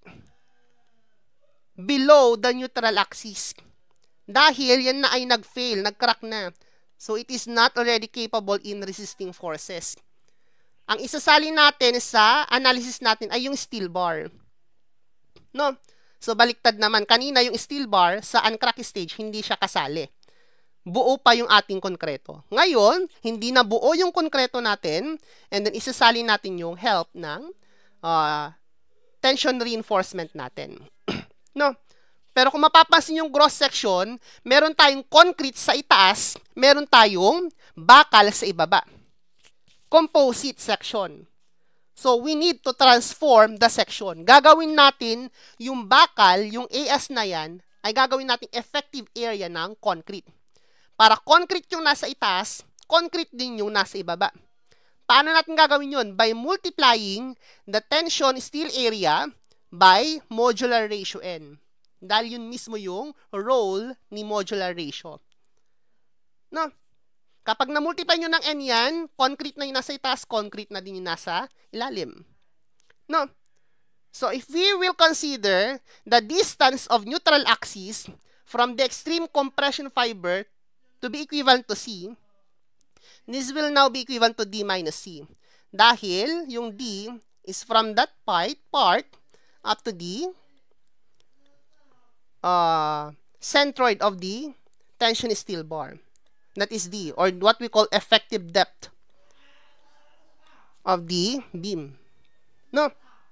below the neutral axis. Dahil yan na ay nag-fail, nag-crack na. So, it is not already capable in resisting forces. Ang isasali natin sa analysis natin ay yung steel bar. No? So, baliktad naman. Kanina, yung steel bar sa uncrack stage, hindi siya kasali. Buo pa yung ating konkreto. Ngayon, hindi na buo yung konkreto natin, and then isasali natin yung help ng uh, tension reinforcement natin. No? Pero kung mapapansin yung gross section, meron tayong concrete sa itaas, meron tayong bakal sa ibaba. Composite section. So, we need to transform the section. Gagawin natin yung bakal, yung A S na yan, ay gagawin natin effective area ng concrete. Para concrete yung nasa itaas, concrete din yung nasa ibaba. Paano natin gagawin yun? By multiplying the tension steel area by modular ratio N. Dahil yun mismo yung role ni modular ratio. No? Kapag na-multiply nyo ng N yan, concrete na yung nasa itaas, concrete na din yung nasa ilalim. No? So, if we will consider the distance of neutral axis from the extreme compression fiber to be equivalent to C, this will now be equivalent to D minus C. Dahil yung D is from that part, part up to the uh, centroid of the tension steel bar. That is D, or what we call effective depth of the beam. No?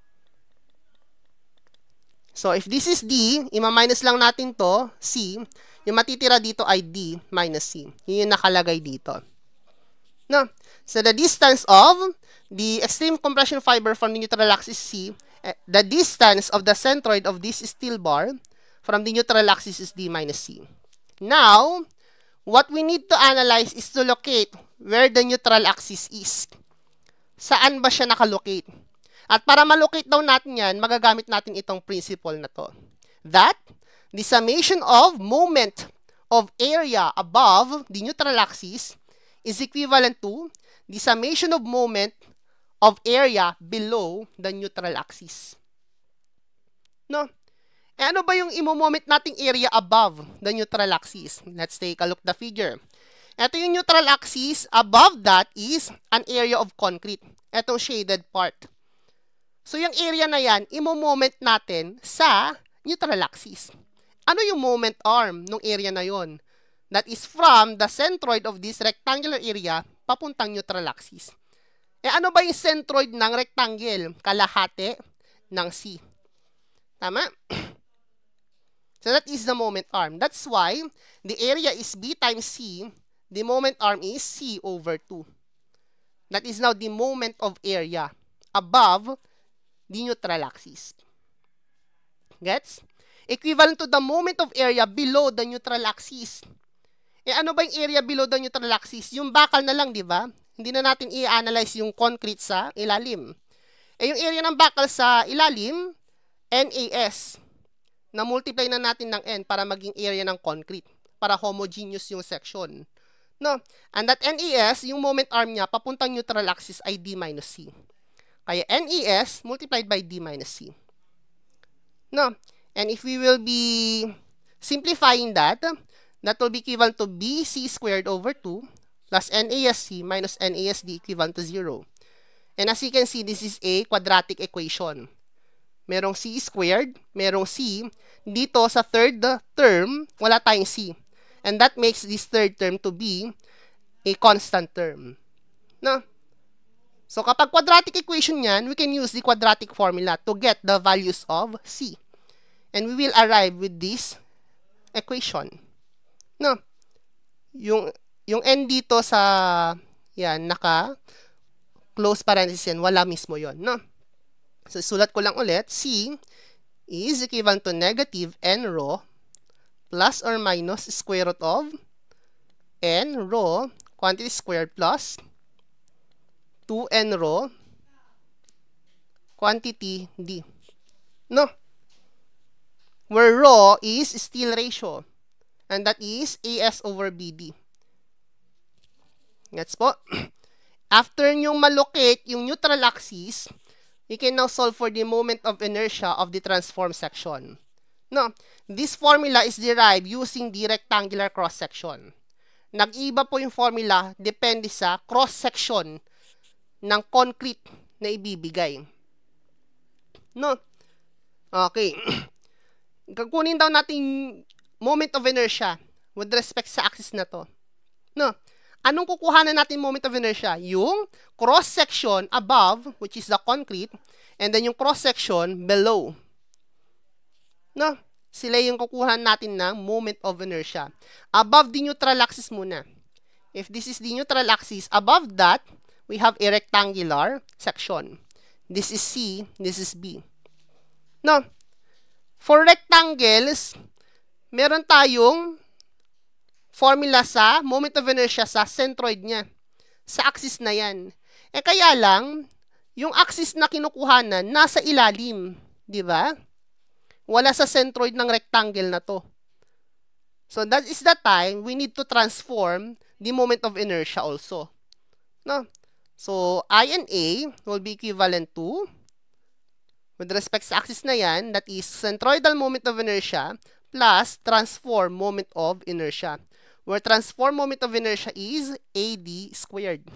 So, if this is D, ima-minus lang natin to, C, yung matitira dito ay D minus C. Yun yung nakalagay dito. No? So, the distance of the extreme compression fiber from the neutral axis C, the distance of the centroid of this steel bar from the neutral axis is D minus C. Now, what we need to analyze is to locate where the neutral axis is. Saan ba siya nakalocate? At para malocate daw natin yan, magagamit natin itong principle na to. That the summation of moment of area above the neutral axis is equivalent to the summation of moment of area below the neutral axis. No? Eh, ano ba yung imo-moment nating area above the neutral axis? Let's take a look at the figure. Ito yung neutral axis. Above that is an area of concrete. Itong shaded part. So, yung area na yan, imo-moment natin sa neutral axis. Ano yung moment arm ng area na yon? That is from the centroid of this rectangular area papuntang neutral axis. Eh, ano ba yung centroid ng rectangle? Kalahati ng C. Tama? So, that is the moment arm. That's why the area is B times C. The moment arm is C over two. That is now the moment of area above the neutral axis. Gets? Equivalent to the moment of area below the neutral axis. Eh ano ba yung area below the neutral axis? Yung bakal na lang, di ba? Hindi na natin i-analyze yung concrete sa ilalim. Eh yung area ng bakal sa ilalim, N A S. Na-multiply na natin ng N para maging area ng concrete. Para homogeneous yung section. No? And that N A S, yung moment arm niya, papuntang neutral axis ay D minus C. Kaya N A S multiplied by D minus C. No? And if we will be simplifying that, that will be equivalent to B C squared over two plus N A S C minus N A S D equivalent to zero. And as you can see, this is a quadratic equation. Merong C squared, merong C. Dito sa third term, wala tayong C. And that makes this third term to be a constant term. No? So, kapag quadratic equation yan, we can use the quadratic formula to get the values of C. And we will arrive with this equation. No? Yung, yung N dito sa, yan, naka, close parenthesis yan, wala mismo yon, no? So, sulat ko lang ulit, C is equivalent to negative N rho plus or minus square root of N rho quantity squared plus two N rho quantity D. No? Where rho is steel ratio. And that is A S over B D. Gets po? After nyong malocate yung neutral axis, we can now solve for the moment of inertia of the transform section. No? This formula is derived using the rectangular cross-section. Nag-iba po yung formula depende sa cross-section ng concrete na ibibigay. No? Okay. Kukunin daw natin moment of inertia with respect sa axis na to. No? Anong kukuhanan natin moment of inertia? Yung cross-section above, which is the concrete, and then yung cross-section below. No? Sila yung kukuhanan natin ng moment of inertia. Above the neutral axis muna. If this is the neutral axis, above that, we have a rectangular section. This is C, this is B. No? For rectangles, meron tayong formula sa moment of inertia sa centroid niya. Sa axis na yan. Eh kaya lang, yung axis na kinukuhanan, nasa ilalim. Di ba? Wala sa centroid ng rectangle na to. So that is the time we need to transform the moment of inertia also. No? So I and A will be equivalent to, with respect sa axis na yan, that is centroidal moment of inertia plus transform moment of inertia. Where transform moment of inertia is A D squared.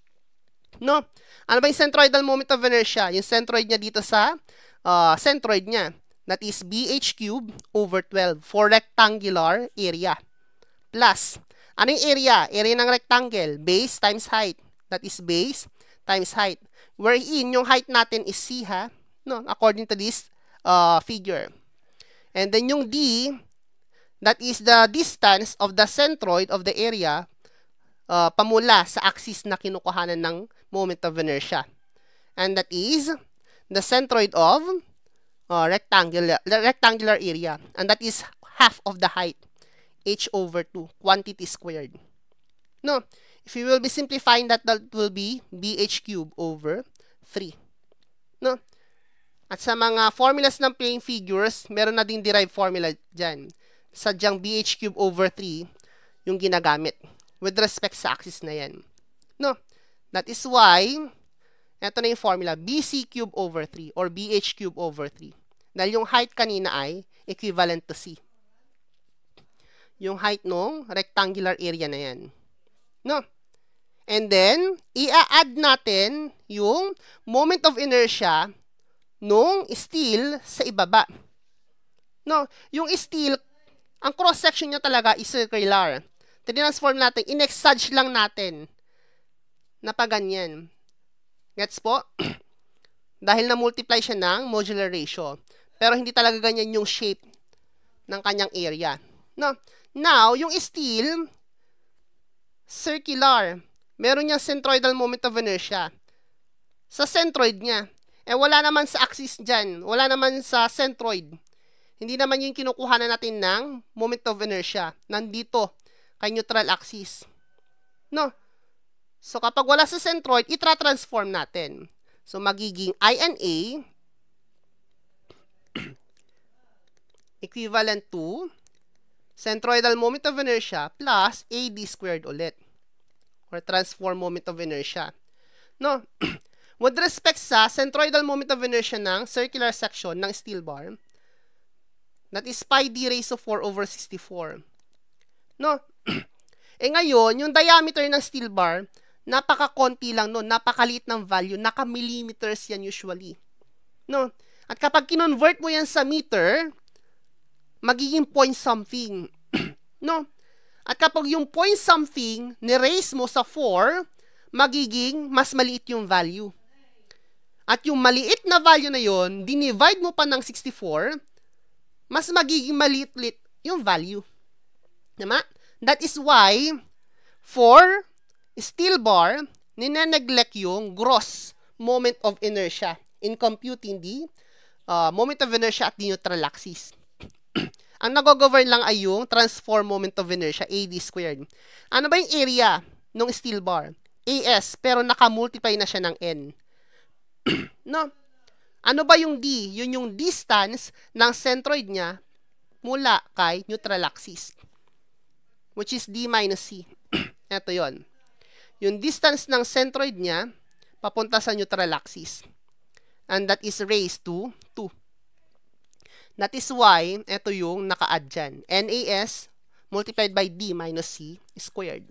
No? Ano ba yung centroidal moment of inertia? Yung centroid niya dito sa uh, centroid niya. That is B H cubed over twelve for rectangular area. Plus, ano yung area? Area ng rectangle. Base times height. That is base times height. Wherein, yung height natin is C, ha? No? According to this uh, figure. And then yung D, that is the distance of the centroid of the area uh, pamula sa axis na kinukuhanan ng moment of inertia. And that is the centroid of uh, rectangular, rectangular area. And that is half of the height, h over two, quantity squared. No, if you will be simplifying that, that will be bh cubed over three. No? At sa mga formulas ng plane figures, meron na din derived formula dyan. Sadyang bh cubed over three yung ginagamit with respect sa axis na yan. No? That is why, eto na yung formula, bc cubed over three or bh cubed over three. Dahil yung height kanina ay equivalent to C. Yung height nung rectangular area na yan. No? And then, i-add natin yung moment of inertia nung steel sa ibaba. No? Yung steel, ang cross-section niya talaga is circular. Tinransform natin, in-exage lang natin na pa ganyan. Gets po? Dahil na-multiply siya ng modular ratio. Pero hindi talaga ganyan yung shape ng kanyang area. No? Now, yung steel, circular. meron niyang centroidal moment of inertia. Sa centroid niya. Eh, wala naman sa axis dyan. Wala naman sa centroid. Hindi naman yung kinukuha na natin ng moment of inertia. Nandito, kay neutral axis. No? So, kapag wala sa centroid, itra-transform natin. So, magiging I N A equivalent to centroidal moment of inertia plus A D squared ulit. Or transform moment of inertia. No? With respect sa centroidal moment of inertia ng circular section ng steel bar, that is pi d raised to four over sixty-four. No? Eh ngayon, yung diameter ng steel bar, napaka-konti lang no, napakaliit ng value, naka-millimeters yan usually. No? At kapag kinonvert mo yan sa meter, magiging point something. No? At kapag yung point something, ni-raise mo sa four, magiging mas maliit yung value. At yung maliit na value na yon, dinivide mo pa ng sixty-four, mas magiging maliit-lit yung value. Tama? That is why, for steel bar, nine-neglect yung gross moment of inertia in computing the uh, moment of inertia at the neutral axis. Ang nag-govern lang ay yung transform moment of inertia, A D squared. Ano ba yung area ng steel bar? A S, pero naka-multiply na siya ng N. No? Ano ba yung D? Yun yung distance ng centroid niya mula kay neutral axis, which is D minus C. Ito yon. Yung distance ng centroid niya papunta sa neutral axis. And that is raised to two. That is why, ito yung naka-add dyan. N A S multiplied by D minus C squared.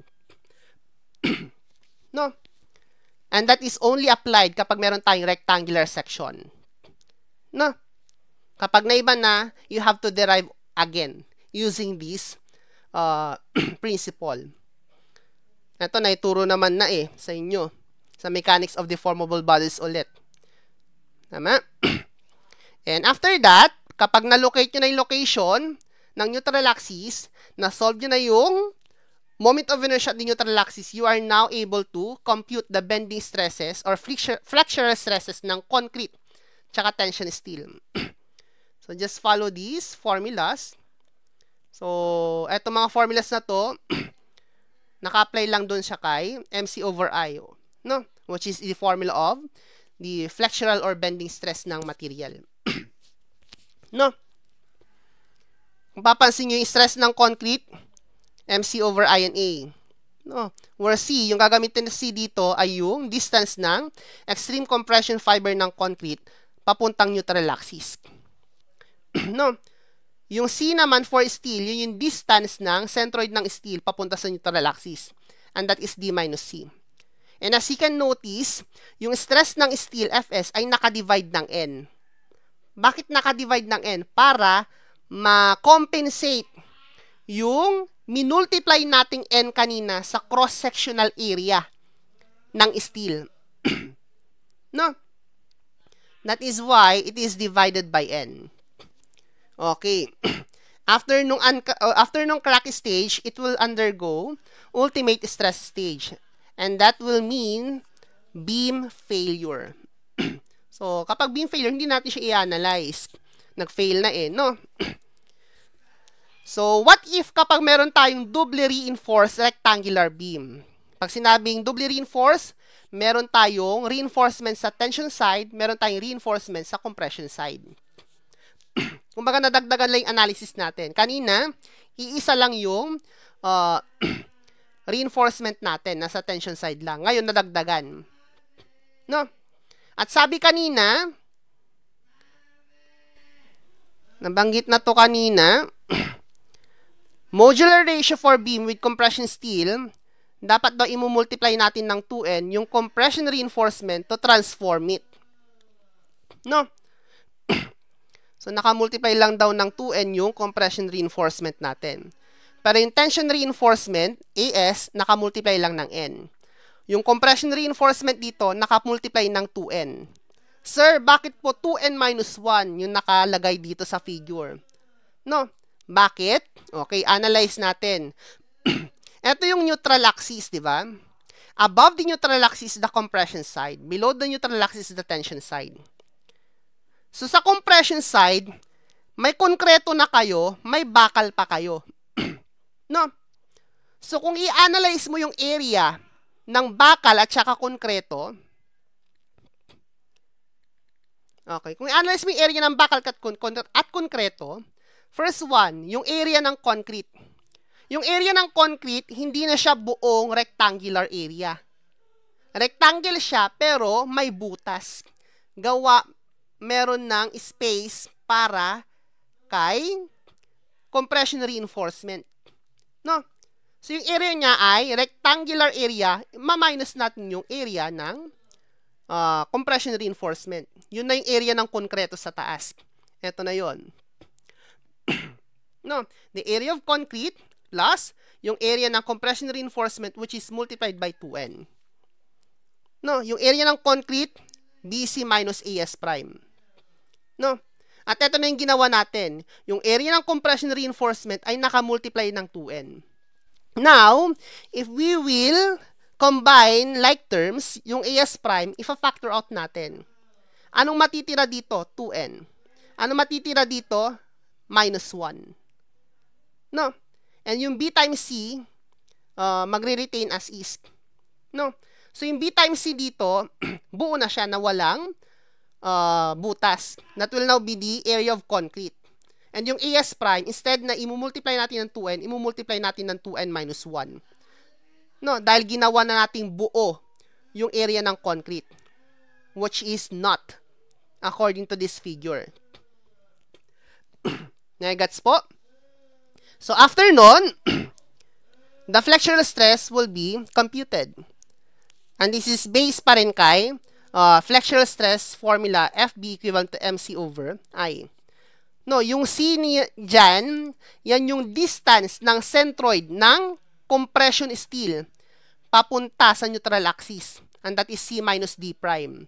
No? And that is only applied kapag meron tayong rectangular section. No? Kapag naiba na, you have to derive again using this uh, principle. Ito, naituro naman na eh sa inyo. Sa mechanics of deformable bodies ulit. Tama? And after that, kapag na-locate nyo na yung location ng neutral axis, na-solve nyo na yung moment of inertia at the neutral axis, you are now able to compute the bending stresses or flexural stresses ng concrete tsaka tension steel. So, just follow these formulas. So, eto mga formulas na to, naka-apply lang dun siya kay M C over I, no? Which is the formula of the flexural or bending stress ng material. No? Kung papansin nyo yung stress ng concrete, M C over I N A. No? Where C, yung gagamitin na C dito ay yung distance ng extreme compression fiber ng concrete papuntang neutral axis. No? Yung C naman for steel, yun yung distance ng centroid ng steel papunta sa neutral axis. And that is D minus C. And as you can notice, yung stress ng steel, F S, ay nakadivide ng N. Bakit nakadivide ng N? Para ma-compensate yung minultiply nating N kanina sa cross-sectional area ng steel. No? That is why it is divided by N. Okay. After nung, after nung crack stage, it will undergo ultimate stress stage. And that will mean beam failure. So, kapag beam failure, hindi natin siya i-analyze. Nag-fail na eh, no? So, what if kapag meron tayong doubly reinforced rectangular beam? Pag sinabing doubly reinforced, meron tayong reinforcement sa tension side, meron tayong reinforcement sa compression side. Kumbaga nadagdagan lang yung analysis natin. Kanina, iisa lang yung uh, reinforcement natin, nasa tension side lang. Ngayon, nadagdagan. No? At sabi kanina, nabanggit na to kanina, modular ratio for beam with compression steel, dapat daw imumultiply natin ng two N yung compression reinforcement to transform it. No? So, nakamultiply lang daw ng two N yung compression reinforcement natin. Pero yung tension reinforcement, A S, nakamultiply lang ng N. Yung compression reinforcement dito, nakamultiply ng two N. Sir, bakit po two N minus one yung nakalagay dito sa figure? No? Bakit? Okay, analyze natin. Ito yung neutral axis, di ba? Above the neutral axis is the compression side. Below the neutral axis is the tension side. So, sa compression side, may konkreto na kayo, may bakal pa kayo. No? So, kung i-analyze mo yung area ng bakal at saka konkreto, okay, kung i-analyze mo yung area ng bakal at, kon at konkreto, first one, yung area ng concrete. Yung area ng concrete, hindi na siya buong rectangular area. Rectangle siya, pero may butas. Gawa, meron ng space para kay compression reinforcement. No? So, yung area niya ay rectangular area, ma-minus natin yung area ng uh, compression reinforcement. Yun na yung area ng konkreto sa taas. Ito na yun. No? The area of concrete plus yung area ng compression reinforcement which is multiplied by two n. No? Yung area ng concrete, B C minus A S prime. No? At ito na yung ginawa natin. Yung area ng compression reinforcement ay nakamultiply ng two n. Now, if we will combine like terms, yung A S prime, ifa-factor out natin. Anong matitira dito? two n. Anong matitira dito? Minus one. No? And yung B times C, uh, magre-retain as is. No? So, yung B times C dito, buo na siya na walang uh, butas. That will now be the area of concrete. And yung A S prime, instead na imumultiply natin ng two n, imumultiply natin ng two n minus one. No? Dahil ginawa na nating buo yung area ng concrete, which is not according to this figure. Nagets po? So, after nun, the flexural stress will be computed. And this is based pa rin kay uh, flexural stress formula F B equivalent to M C over I. No, yung C niya dyan, yan yung distance ng centroid ng compression steel papunta sa neutral axis. And that is C minus D prime.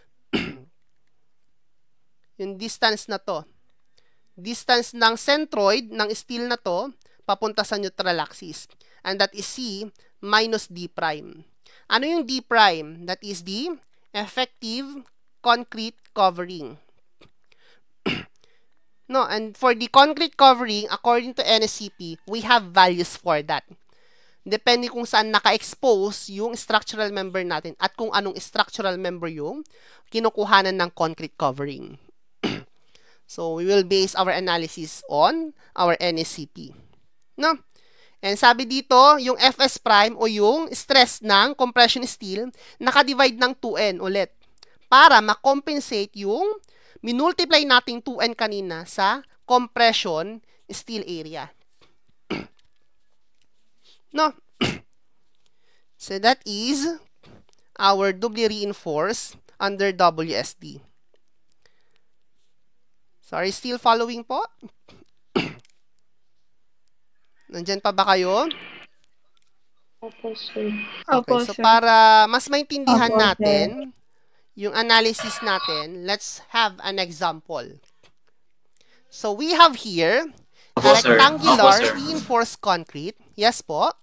Yung distance na to. Distance ng centroid ng steel na to papunta sa neutral axis. And that is C minus D prime. Ano yung D prime? That is the effective concrete covering. No, and for the concrete covering, according to N S C P, we have values for that. Depende kung saan naka-expose yung structural member natin at kung anong structural member yung kinukuhanan ng concrete covering. So, we will base our analysis on our N S C P. No? And sabi dito, yung F S prime o yung stress ng compression steel, nakadivide ng two n ulit para ma-compensate yung minultiply nating two n kanina sa compression steel area. No? So, that is our doubly reinforced under W S D. Sorry, still following po? Nandyan pa ba kayo? Opo, sir. Okay, so para mas maintindihan natin yung analysis natin, let's have an example. So we have here a rectangular reinforced concrete. Yes po?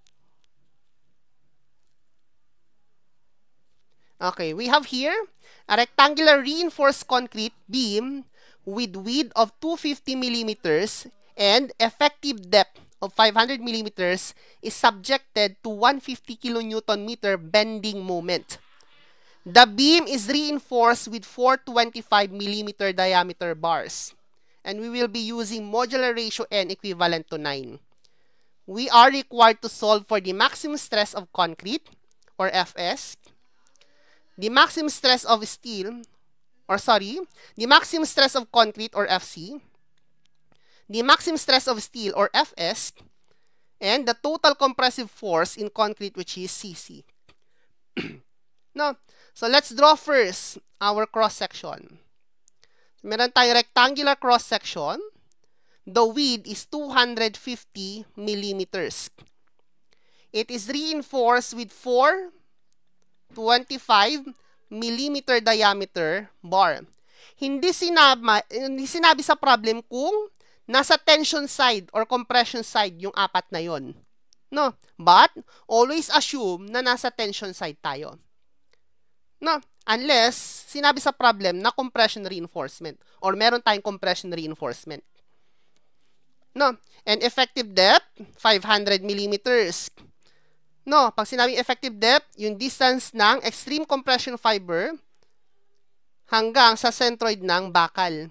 Okay, we have here a rectangular reinforced concrete beam with width of two hundred fifty millimeters and effective depth of five hundred millimeters is subjected to one hundred fifty kilonewton meter bending moment. The beam is reinforced with four twenty-five millimeter diameter bars, and we will be using modular ratio N equivalent to nine. We are required to solve for the maximum stress of concrete, or F S, the maximum stress of steel, or sorry, the maximum stress of concrete, or F C, the maximum stress of steel, or F S, and the total compressive force in concrete, which is C C. No? So, let's draw first our cross-section. Meron tayong rectangular cross-section. The width is two hundred fifty millimeters. It is reinforced with four twenty-five millimeter diameter bar. Hindi sinabi, hindi sinabi sa problem kung nasa tension side or compression side yung apat na yon. No? But, always assume na nasa tension side tayo. No? Unless, sinabi sa problem na compression reinforcement or meron tayong compression reinforcement. No? And effective depth, five hundred millimeters. No? Pag sinabing effective depth, yung distance ng extreme compression fiber hanggang sa centroid ng bakal.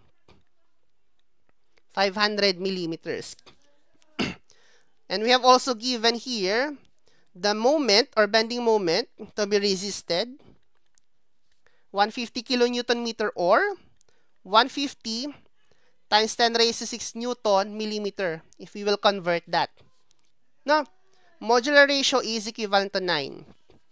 five hundred millimeters. And we have also given here the moment or bending moment to be resisted. one hundred fifty kilonewton meter or one hundred fifty times ten raised to six newton millimeter if we will convert that. No? Modular ratio is equivalent to nine.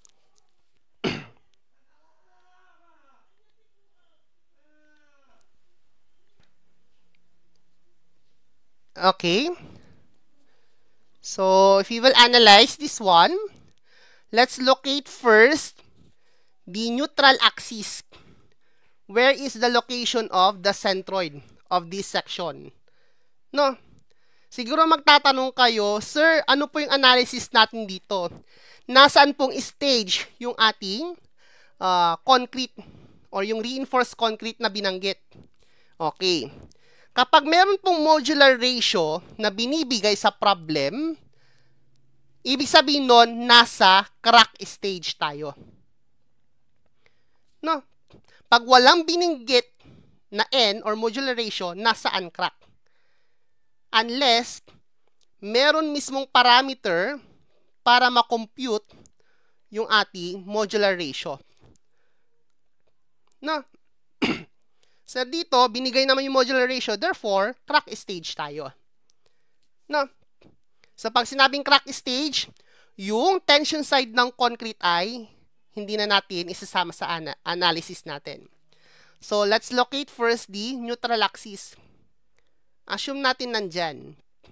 Okay. So, if we will analyze this one, let's locate first the neutral axis. Where is the location of the centroid of this section? No? Siguro magtatanong kayo, Sir, ano po yung analysis natin dito? Nasaan pong stage yung ating uh, concrete or yung reinforced concrete na binanggit? Okay. Kapag meron pong modular ratio na binibigay sa problem, ibig sabihin nun, nasa crack stage tayo. No? Pag walang bininggit na N or modular ratio, nasa uncrack. Unless, meron mismong parameter para makompute yung ating modular ratio. No? So, dito, binigay naman yung modular ratio, therefore, crack stage tayo. No? So, pag sinabing crack stage, yung tension side ng concrete ay hindi na natin isasama sa ana analysis natin. So, let's locate first the neutral axis. Assume natin nandyan.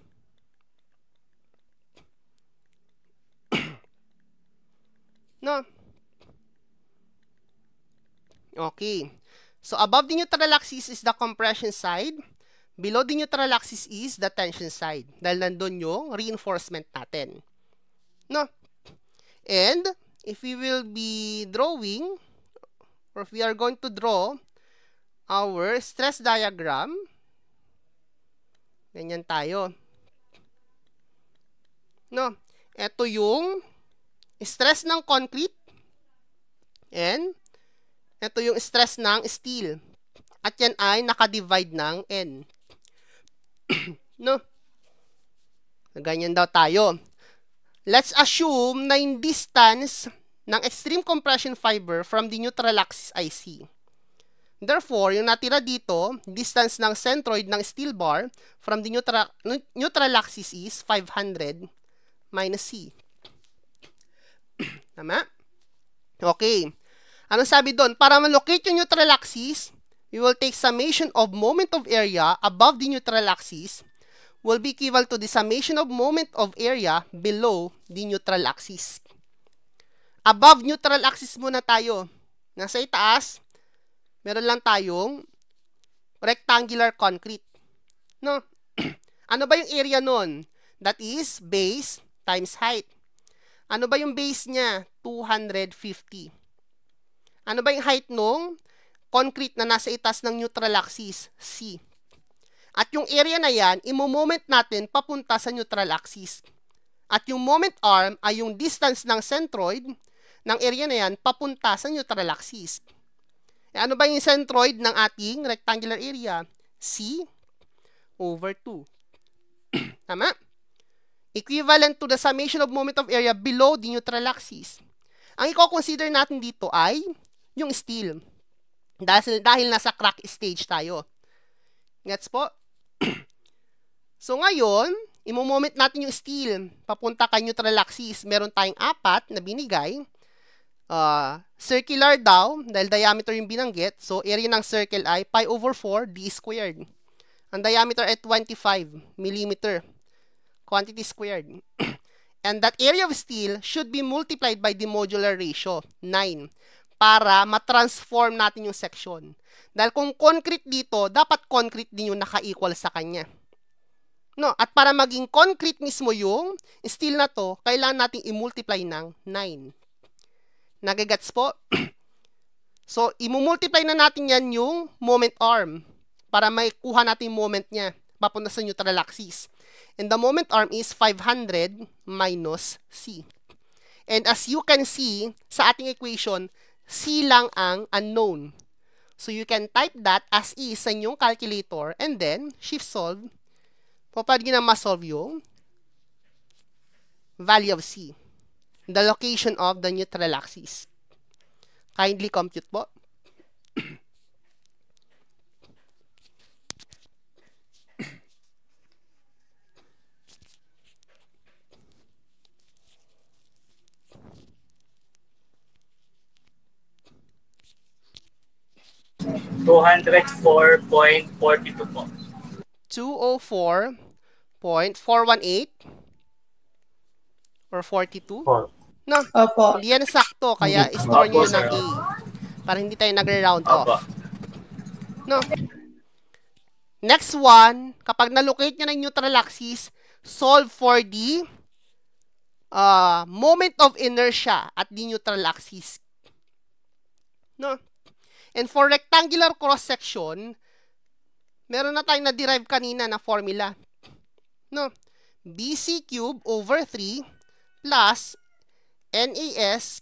No? Okay. So, above the neutral axis is the compression side. Below the neutral axis is the tension side. Dahil nandun yung reinforcement natin. No? And, if we will be drawing, or if we are going to draw our stress diagram, ganyan tayo. No? Ito yung stress ng concrete and ito yung stress ng steel. At yan ay nakadivide ng N. No? Ganyan daw tayo. Let's assume na yung distance ng extreme compression fiber from the neutral axis ay C. Therefore, yung natira dito, distance ng centroid ng steel bar from the neutral, neutral axis is five hundred minus C. Tama? Okay. Anong sabi doon? Para malocate yung neutral axis, we will take summation of moment of area above the neutral axis will be equal to the summation of moment of area below the neutral axis. Above neutral axis muna tayo. Nasa itaas, meron lang tayong rectangular concrete. No? Ano ba yung area nun? That is base times height. Ano ba yung base niya? two hundred fifty. Ano ba yung height nung concrete na nasa itaas ng neutral axis? C. At yung area na yan, imo-moment natin papunta sa neutral axis. At yung moment arm ay yung distance ng centroid ng area na yan papunta sa neutral axis. E ano ba yung centroid ng ating rectangular area? C over two. Tama? Equivalent to the summation of moment of area below the neutral axis. Ang i-consider natin dito ay yung steel. Dahil, dahil nasa crack stage tayo. Gets po? So ngayon, imo-moment natin yung steel. Papunta kay neutral axis. Meron tayong apat na binigay. Uh, circular daw, dahil diameter yung binanggit. So, area ng circle ay pi over four d squared. Ang diameter ay twenty-five millimeter. Quantity squared. And that area of steel should be multiplied by the modular ratio, nine. Para matransform natin yung section. Dahil kung concrete dito, dapat concrete din yung naka-equal sa kanya. No, at para maging concrete mismo yung steel na to, kailangan nating i-multiply ng nine. Nagagets po? So, i-multiply na natin yan yung moment arm para maikuha natin yung moment niya papunta sa neutral axis. And the moment arm is five hundred minus C. And as you can see, sa ating equation, C lang ang unknown. So, you can type that as is sa inyong calculator and then shift solve. Pwede nyo na ma-solve yung value of C. The location of the neutral axis. Kindly compute po. two hundred four point four two po. two oh four point four one eight or forty-two? Four. No, Opo. hindi yan sakto, kaya store nyo Opo, ng sir. A para hindi tayo nagre-round Opo. off. No. Next one, kapag na-locate nyo ng neutral axis, solve for the uh, moment of inertia at the neutral axis. No. And for rectangular cross-section, meron na tayong na-derive kanina na formula. No? B C cube over three plus N A S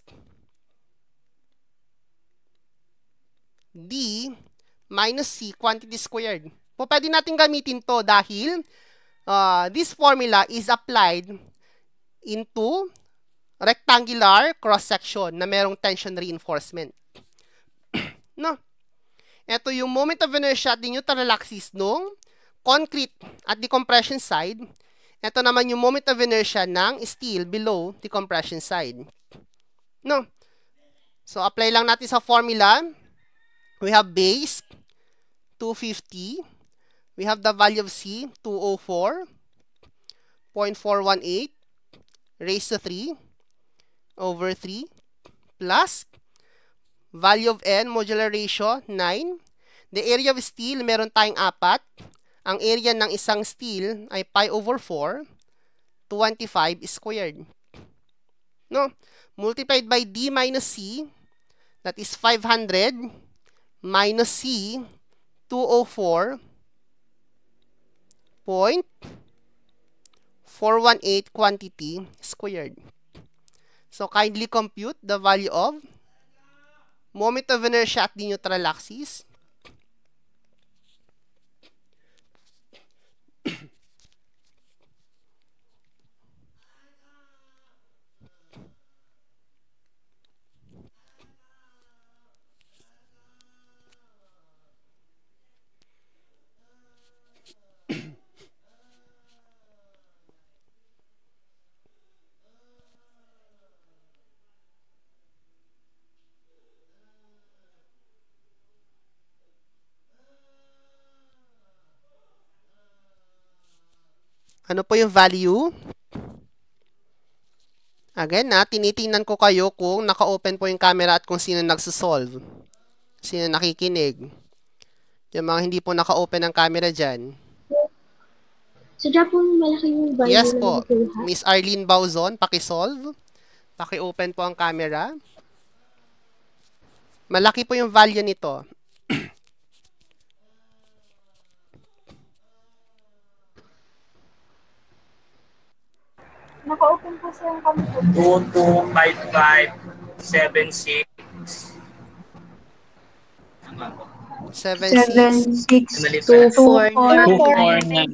D minus C quantity squared. Po, pwede natin gamitin to dahil uh, this formula is applied into rectangular cross-section na merong tension reinforcement. No? Ito yung moment of inertia at the neutral axis nung concrete at the compression side. Ito naman yung moment of inertia ng steel below the compression side. No? So, apply lang natin sa formula. We have base, two fifty. We have the value of C, two oh four point four one eight raised to three over three plus value of N, modular ratio, nine. The area of steel, meron tayong apat. Ang area ng isang steel ay pi over four, twenty-five squared. No? Multiplied by D minus C, that is five hundred minus C, two oh four point four one eight quantity squared. So, kindly compute the value of moment of inertia at the neutral axis. Ano po yung value? Again na, tinitingnan ko kayo kung naka-open po yung camera at kung sino nagsasolve. Sino nakikinig. Yung mga hindi po naka-open ang camera dyan. Sadya po malaki yung value Yes na po. nakuha. Miss Arlene Bauzon, paki-solve. Paki-open po ang camera. Malaki po yung value nito. Naka-open po sa yung computer. two two five five seven six. seven Seven, six. six, Mali two, pala. four, Two, four, nine.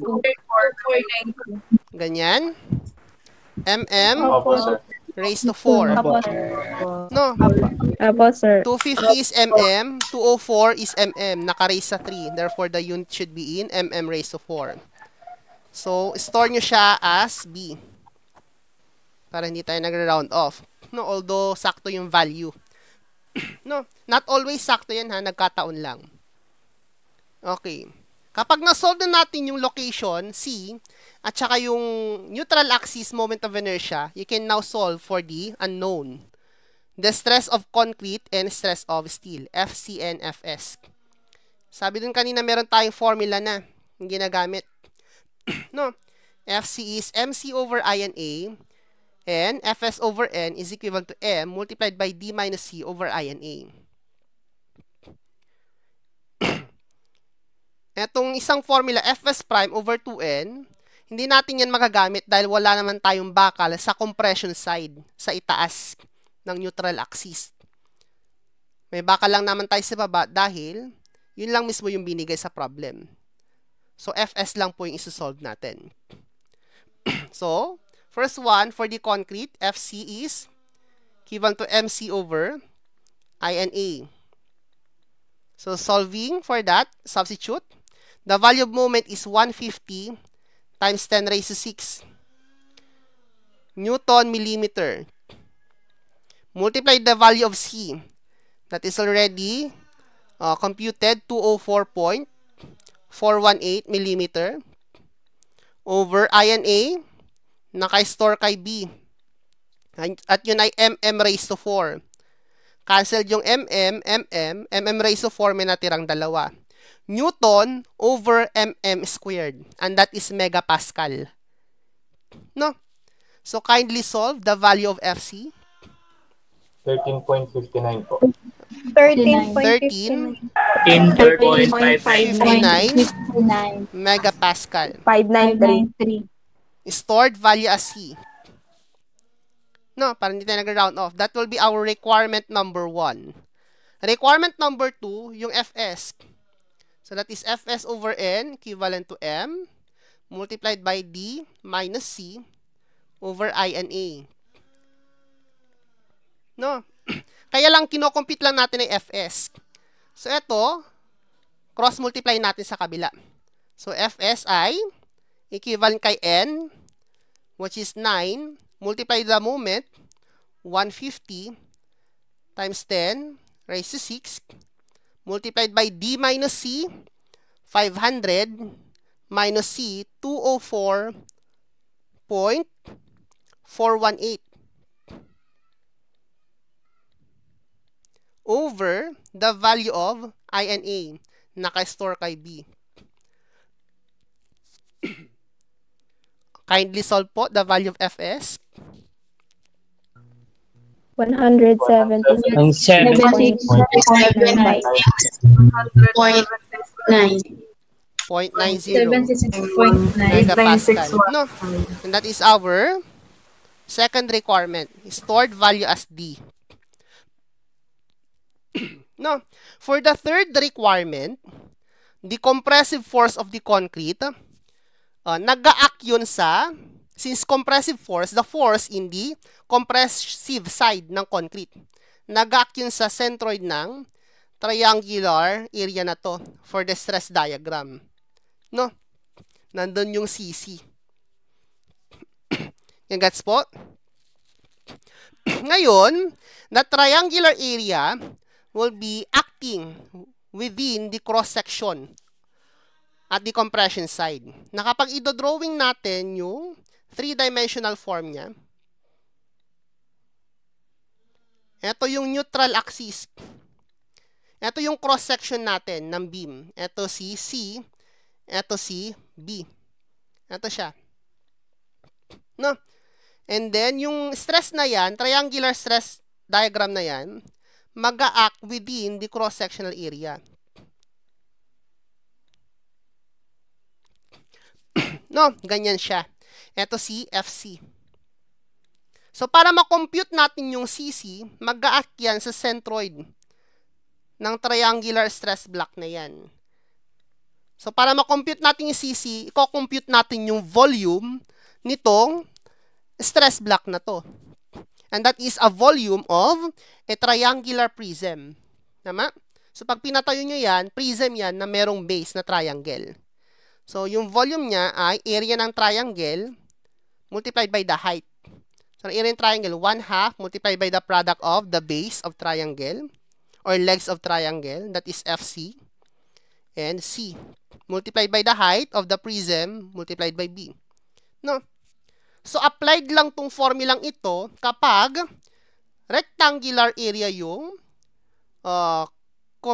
Ganyan. Mm Opo, sir. raised to four. Apo, No. Apo, sir. two fifty is mm. two oh four is mm. Naka-raise sa three. Therefore, the unit should be in mm raised to four. So, store nyo siya as B. Para hindi tayo nagre-round off. No, although sakto yung value. No, not always sakto yan ha, nagkataon lang. Okay. Kapag na-solve na natin yung location, C, at saka yung neutral axis moment of inertia, you can now solve for the unknown. The stress of concrete and stress of steel, F C and F S. Sabi dun kanina meron tayong formula na yung ginagamit. No, F C is M C over I N A, and F S over N is equivalent to M multiplied by D minus C over I N A. Etong isang formula, F S prime over two N, hindi natin yan magagamit dahil wala naman tayong bakal sa compression side, sa itaas ng neutral axis. May bakal lang naman tayo sa baba dahil yun lang mismo yung binigay sa problem. So, F S lang po yung isusolve natin. So, first one, for the concrete, F C is equivalent to M C over I N A. So, solving for that, substitute. The value of moment is one hundred fifty times ten raised to six Newton millimeter. Multiply the value of C. That is already uh, computed, two hundred four point four one eight millimeter over I N A, naka-store kay B. At yun ay mm raised to four. Cancel yung mm, mm, mm raised to four, may natirang dalawa. Newton over mm squared. And that is megapascal. No? So, kindly solve the value of F C. thirteen point five nine po. thirteen point five nine megapascal. five ninety-three. Stored value as C. No, parang hindi tayo nag-round off. That will be our requirement number one. Requirement number two, yung F S. So, that is F S over N equivalent to M multiplied by D minus C over I N A. No? Kaya lang, kinocompute lang natin ang F S. So, ito, cross-multiply natin sa kabila. So, F S ay equivalent kay N, which is nine, multiply the moment, one hundred fifty times ten raised to six, multiplied by D minus C, five hundred, minus C, two hundred four point four one eight. Over the value of I N A, naka-store kay B. Kindly solve po the value of F S. one hundred seventy-six point nine. zero point nine zero megapascal. No, and that is our second requirement. Stored value as D. No, for the third requirement, the compressive force of the concrete, uh, nag-a-act yun sa, since compressive force, the force in the compressive side ng concrete, nag-a-act yun sa centroid ng triangular area na to for the stress diagram. No? Nandun yung C C. Yung gets po? Ngayon, the triangular area will be acting within the cross-section at the compression side. Na kapag i-drawing natin yung three-dimensional form niya, ito yung neutral axis. Ito yung cross-section natin ng beam. Ito si C, ito si B. Ito siya. No? And then, yung stress na yan, triangular stress diagram na yan, mag-a-act within the cross-sectional area. No, ganyan siya. Ito si F C. So, para ma-compute natin yung C C, mag-a-act yan sa centroid ng triangular stress block na yan. So, para ma-compute natin yung C C, i-compute natin yung volume nitong stress block na to. And that is a volume of a triangular prism. Tama? So, pag pinatayo nyo yan, prism yan na merong base na triangle. So, yung volume niya ay area ng triangle multiplied by the height. So, ang area ng triangle, one half multiplied by the product of the base of triangle or legs of triangle, that is F C, and C, multiplied by the height of the prism multiplied by B. No? So, applied lang tong formulang ito kapag rectangular area yung uh,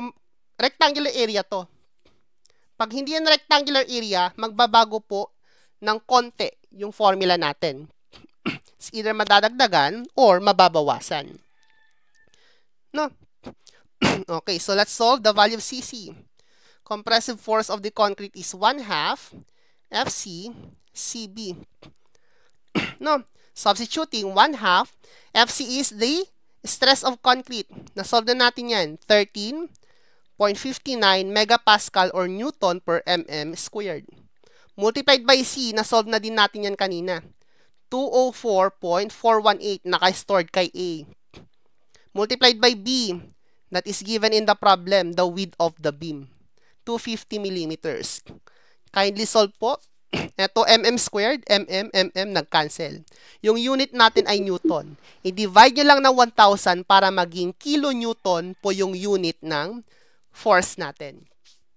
rectangular area to. Pag hindi yan rectangular area, magbabago po ng konti yung formula natin. It's either madadagdagan or mababawasan. No? Okay, so let's solve the value of C C. Compressive force of the concrete is one half F C C B. No? Substituting one half, F C is the stress of concrete. Na-solve na natin yan. thirteen point five nine megapascal or Newton per mm squared. Multiplied by C, na-solve na din natin yan kanina. two oh four point four one eight naka-stored kay A. Multiplied by B, that is given in the problem, the width of the beam. two hundred fifty millimeters. Kindly solve po. Ito, mm squared, mm, mm, nag-cancel. Yung unit natin ay Newton. I-divide nyo lang ng one thousand para maging kilonewton po yung unit ng force natin.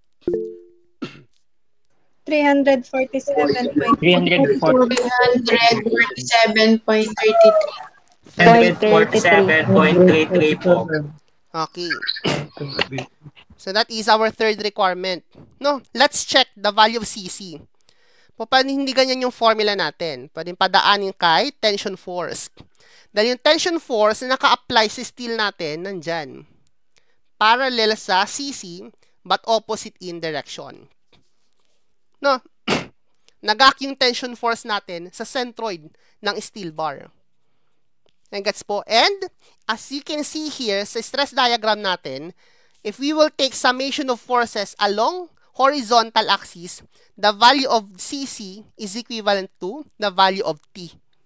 three hundred forty-seven point three hundred forty-seven point three three po. Okay. So that is our third requirement. No, let's check the value of C C. Paano hindi ganyan yung formula natin? Pwedeng padaanin kay tension force. Dahil yung tension force na naka-apply sa steel natin, nandyan. Parallel sa C C, but opposite in direction. No? Nag-act yung tension force natin sa centroid ng steel bar. And gets po. And, as you can see here, sa stress diagram natin, if we will take summation of forces along horizontal axis, the value of C C is equivalent to the value of T.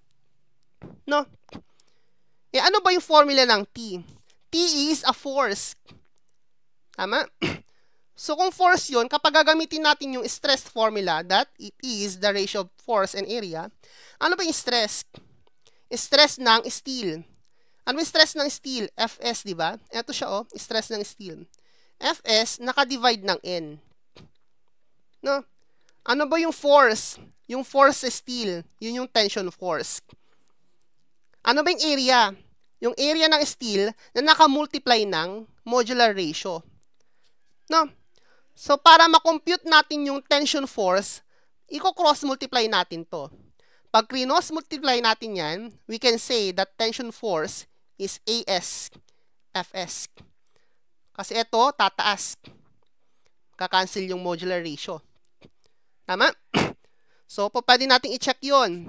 No? Eh, ano ba yung formula ng T? T is a force. Tama? So, kung force yun, kapag gagamitin natin yung stress formula, that it is the ratio of force and area, ano ba yung stress? Stress ng steel. Ano yung stress ng steel? Fs, di ba? Ito siya, oh. Stress ng steel. Fs, naka-divide ng N. No? Ano ba yung force? Yung force sa steel, yun yung tension force. Ano ba yung area? Yung area ng steel na naka-multiply ng modular ratio. No? So, para ma-compute natin yung tension force, i-cross-multiply natin to. Pag cross-multiply natin yan, we can say that tension force is A S Fs. Kasi ito, tataas. Kakancel yung modular ratio. Tama? So, pwede natin i-check yun.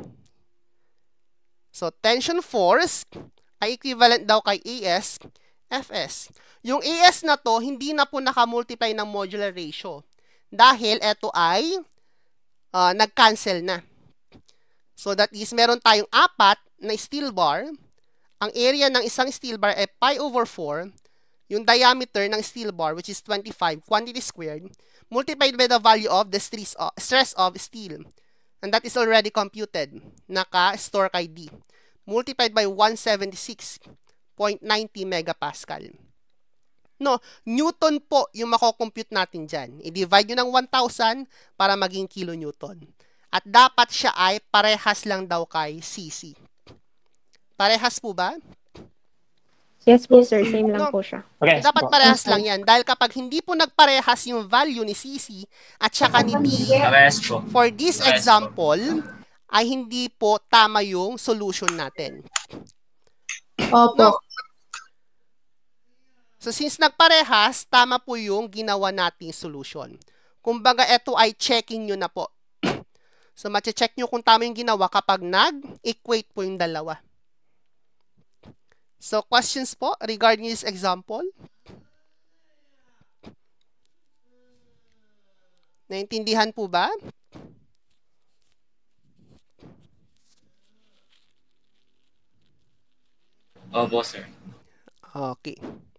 So, tension force ay equivalent daw kay A S Fs. Yung A S na to, hindi na po nakamultiply ng modular ratio. Dahil ito ay uh, nag-cancel na. So, that is, meron tayong apat na steel bar. Ang area ng isang steel bar ay pi over four. Yung diameter ng steel bar, which is twenty-five, quantity squared, multiplied by the value of the stress of, stress of steel. And that is already computed. Naka-store kay D. Multiplied by one hundred seventy-six point nine zero megapascal. No, Newton po yung mako-compute natin dyan. I-divide nyo ng one thousand para maging kilonewton. At dapat siya ay parehas lang daw kay C C. Parehas po ba? Yes po, sir. Same lang No. po siya. Okay. Dapat parehas lang yan. Dahil kapag hindi po nagparehas yung value ni C C at saka ni D, Parehas po. for this Parehas po. example, ay hindi po tama yung solution natin. Opo. No. So, since nagparehas, tama po yung ginawa nating solution. Kumbaga, ito ay checking nyo na po. So, mache-check nyo kung tama yung ginawa kapag nag-equate po yung dalawa. So, questions po regarding this example? Naintindihan po ba? Opo, sir. Okay.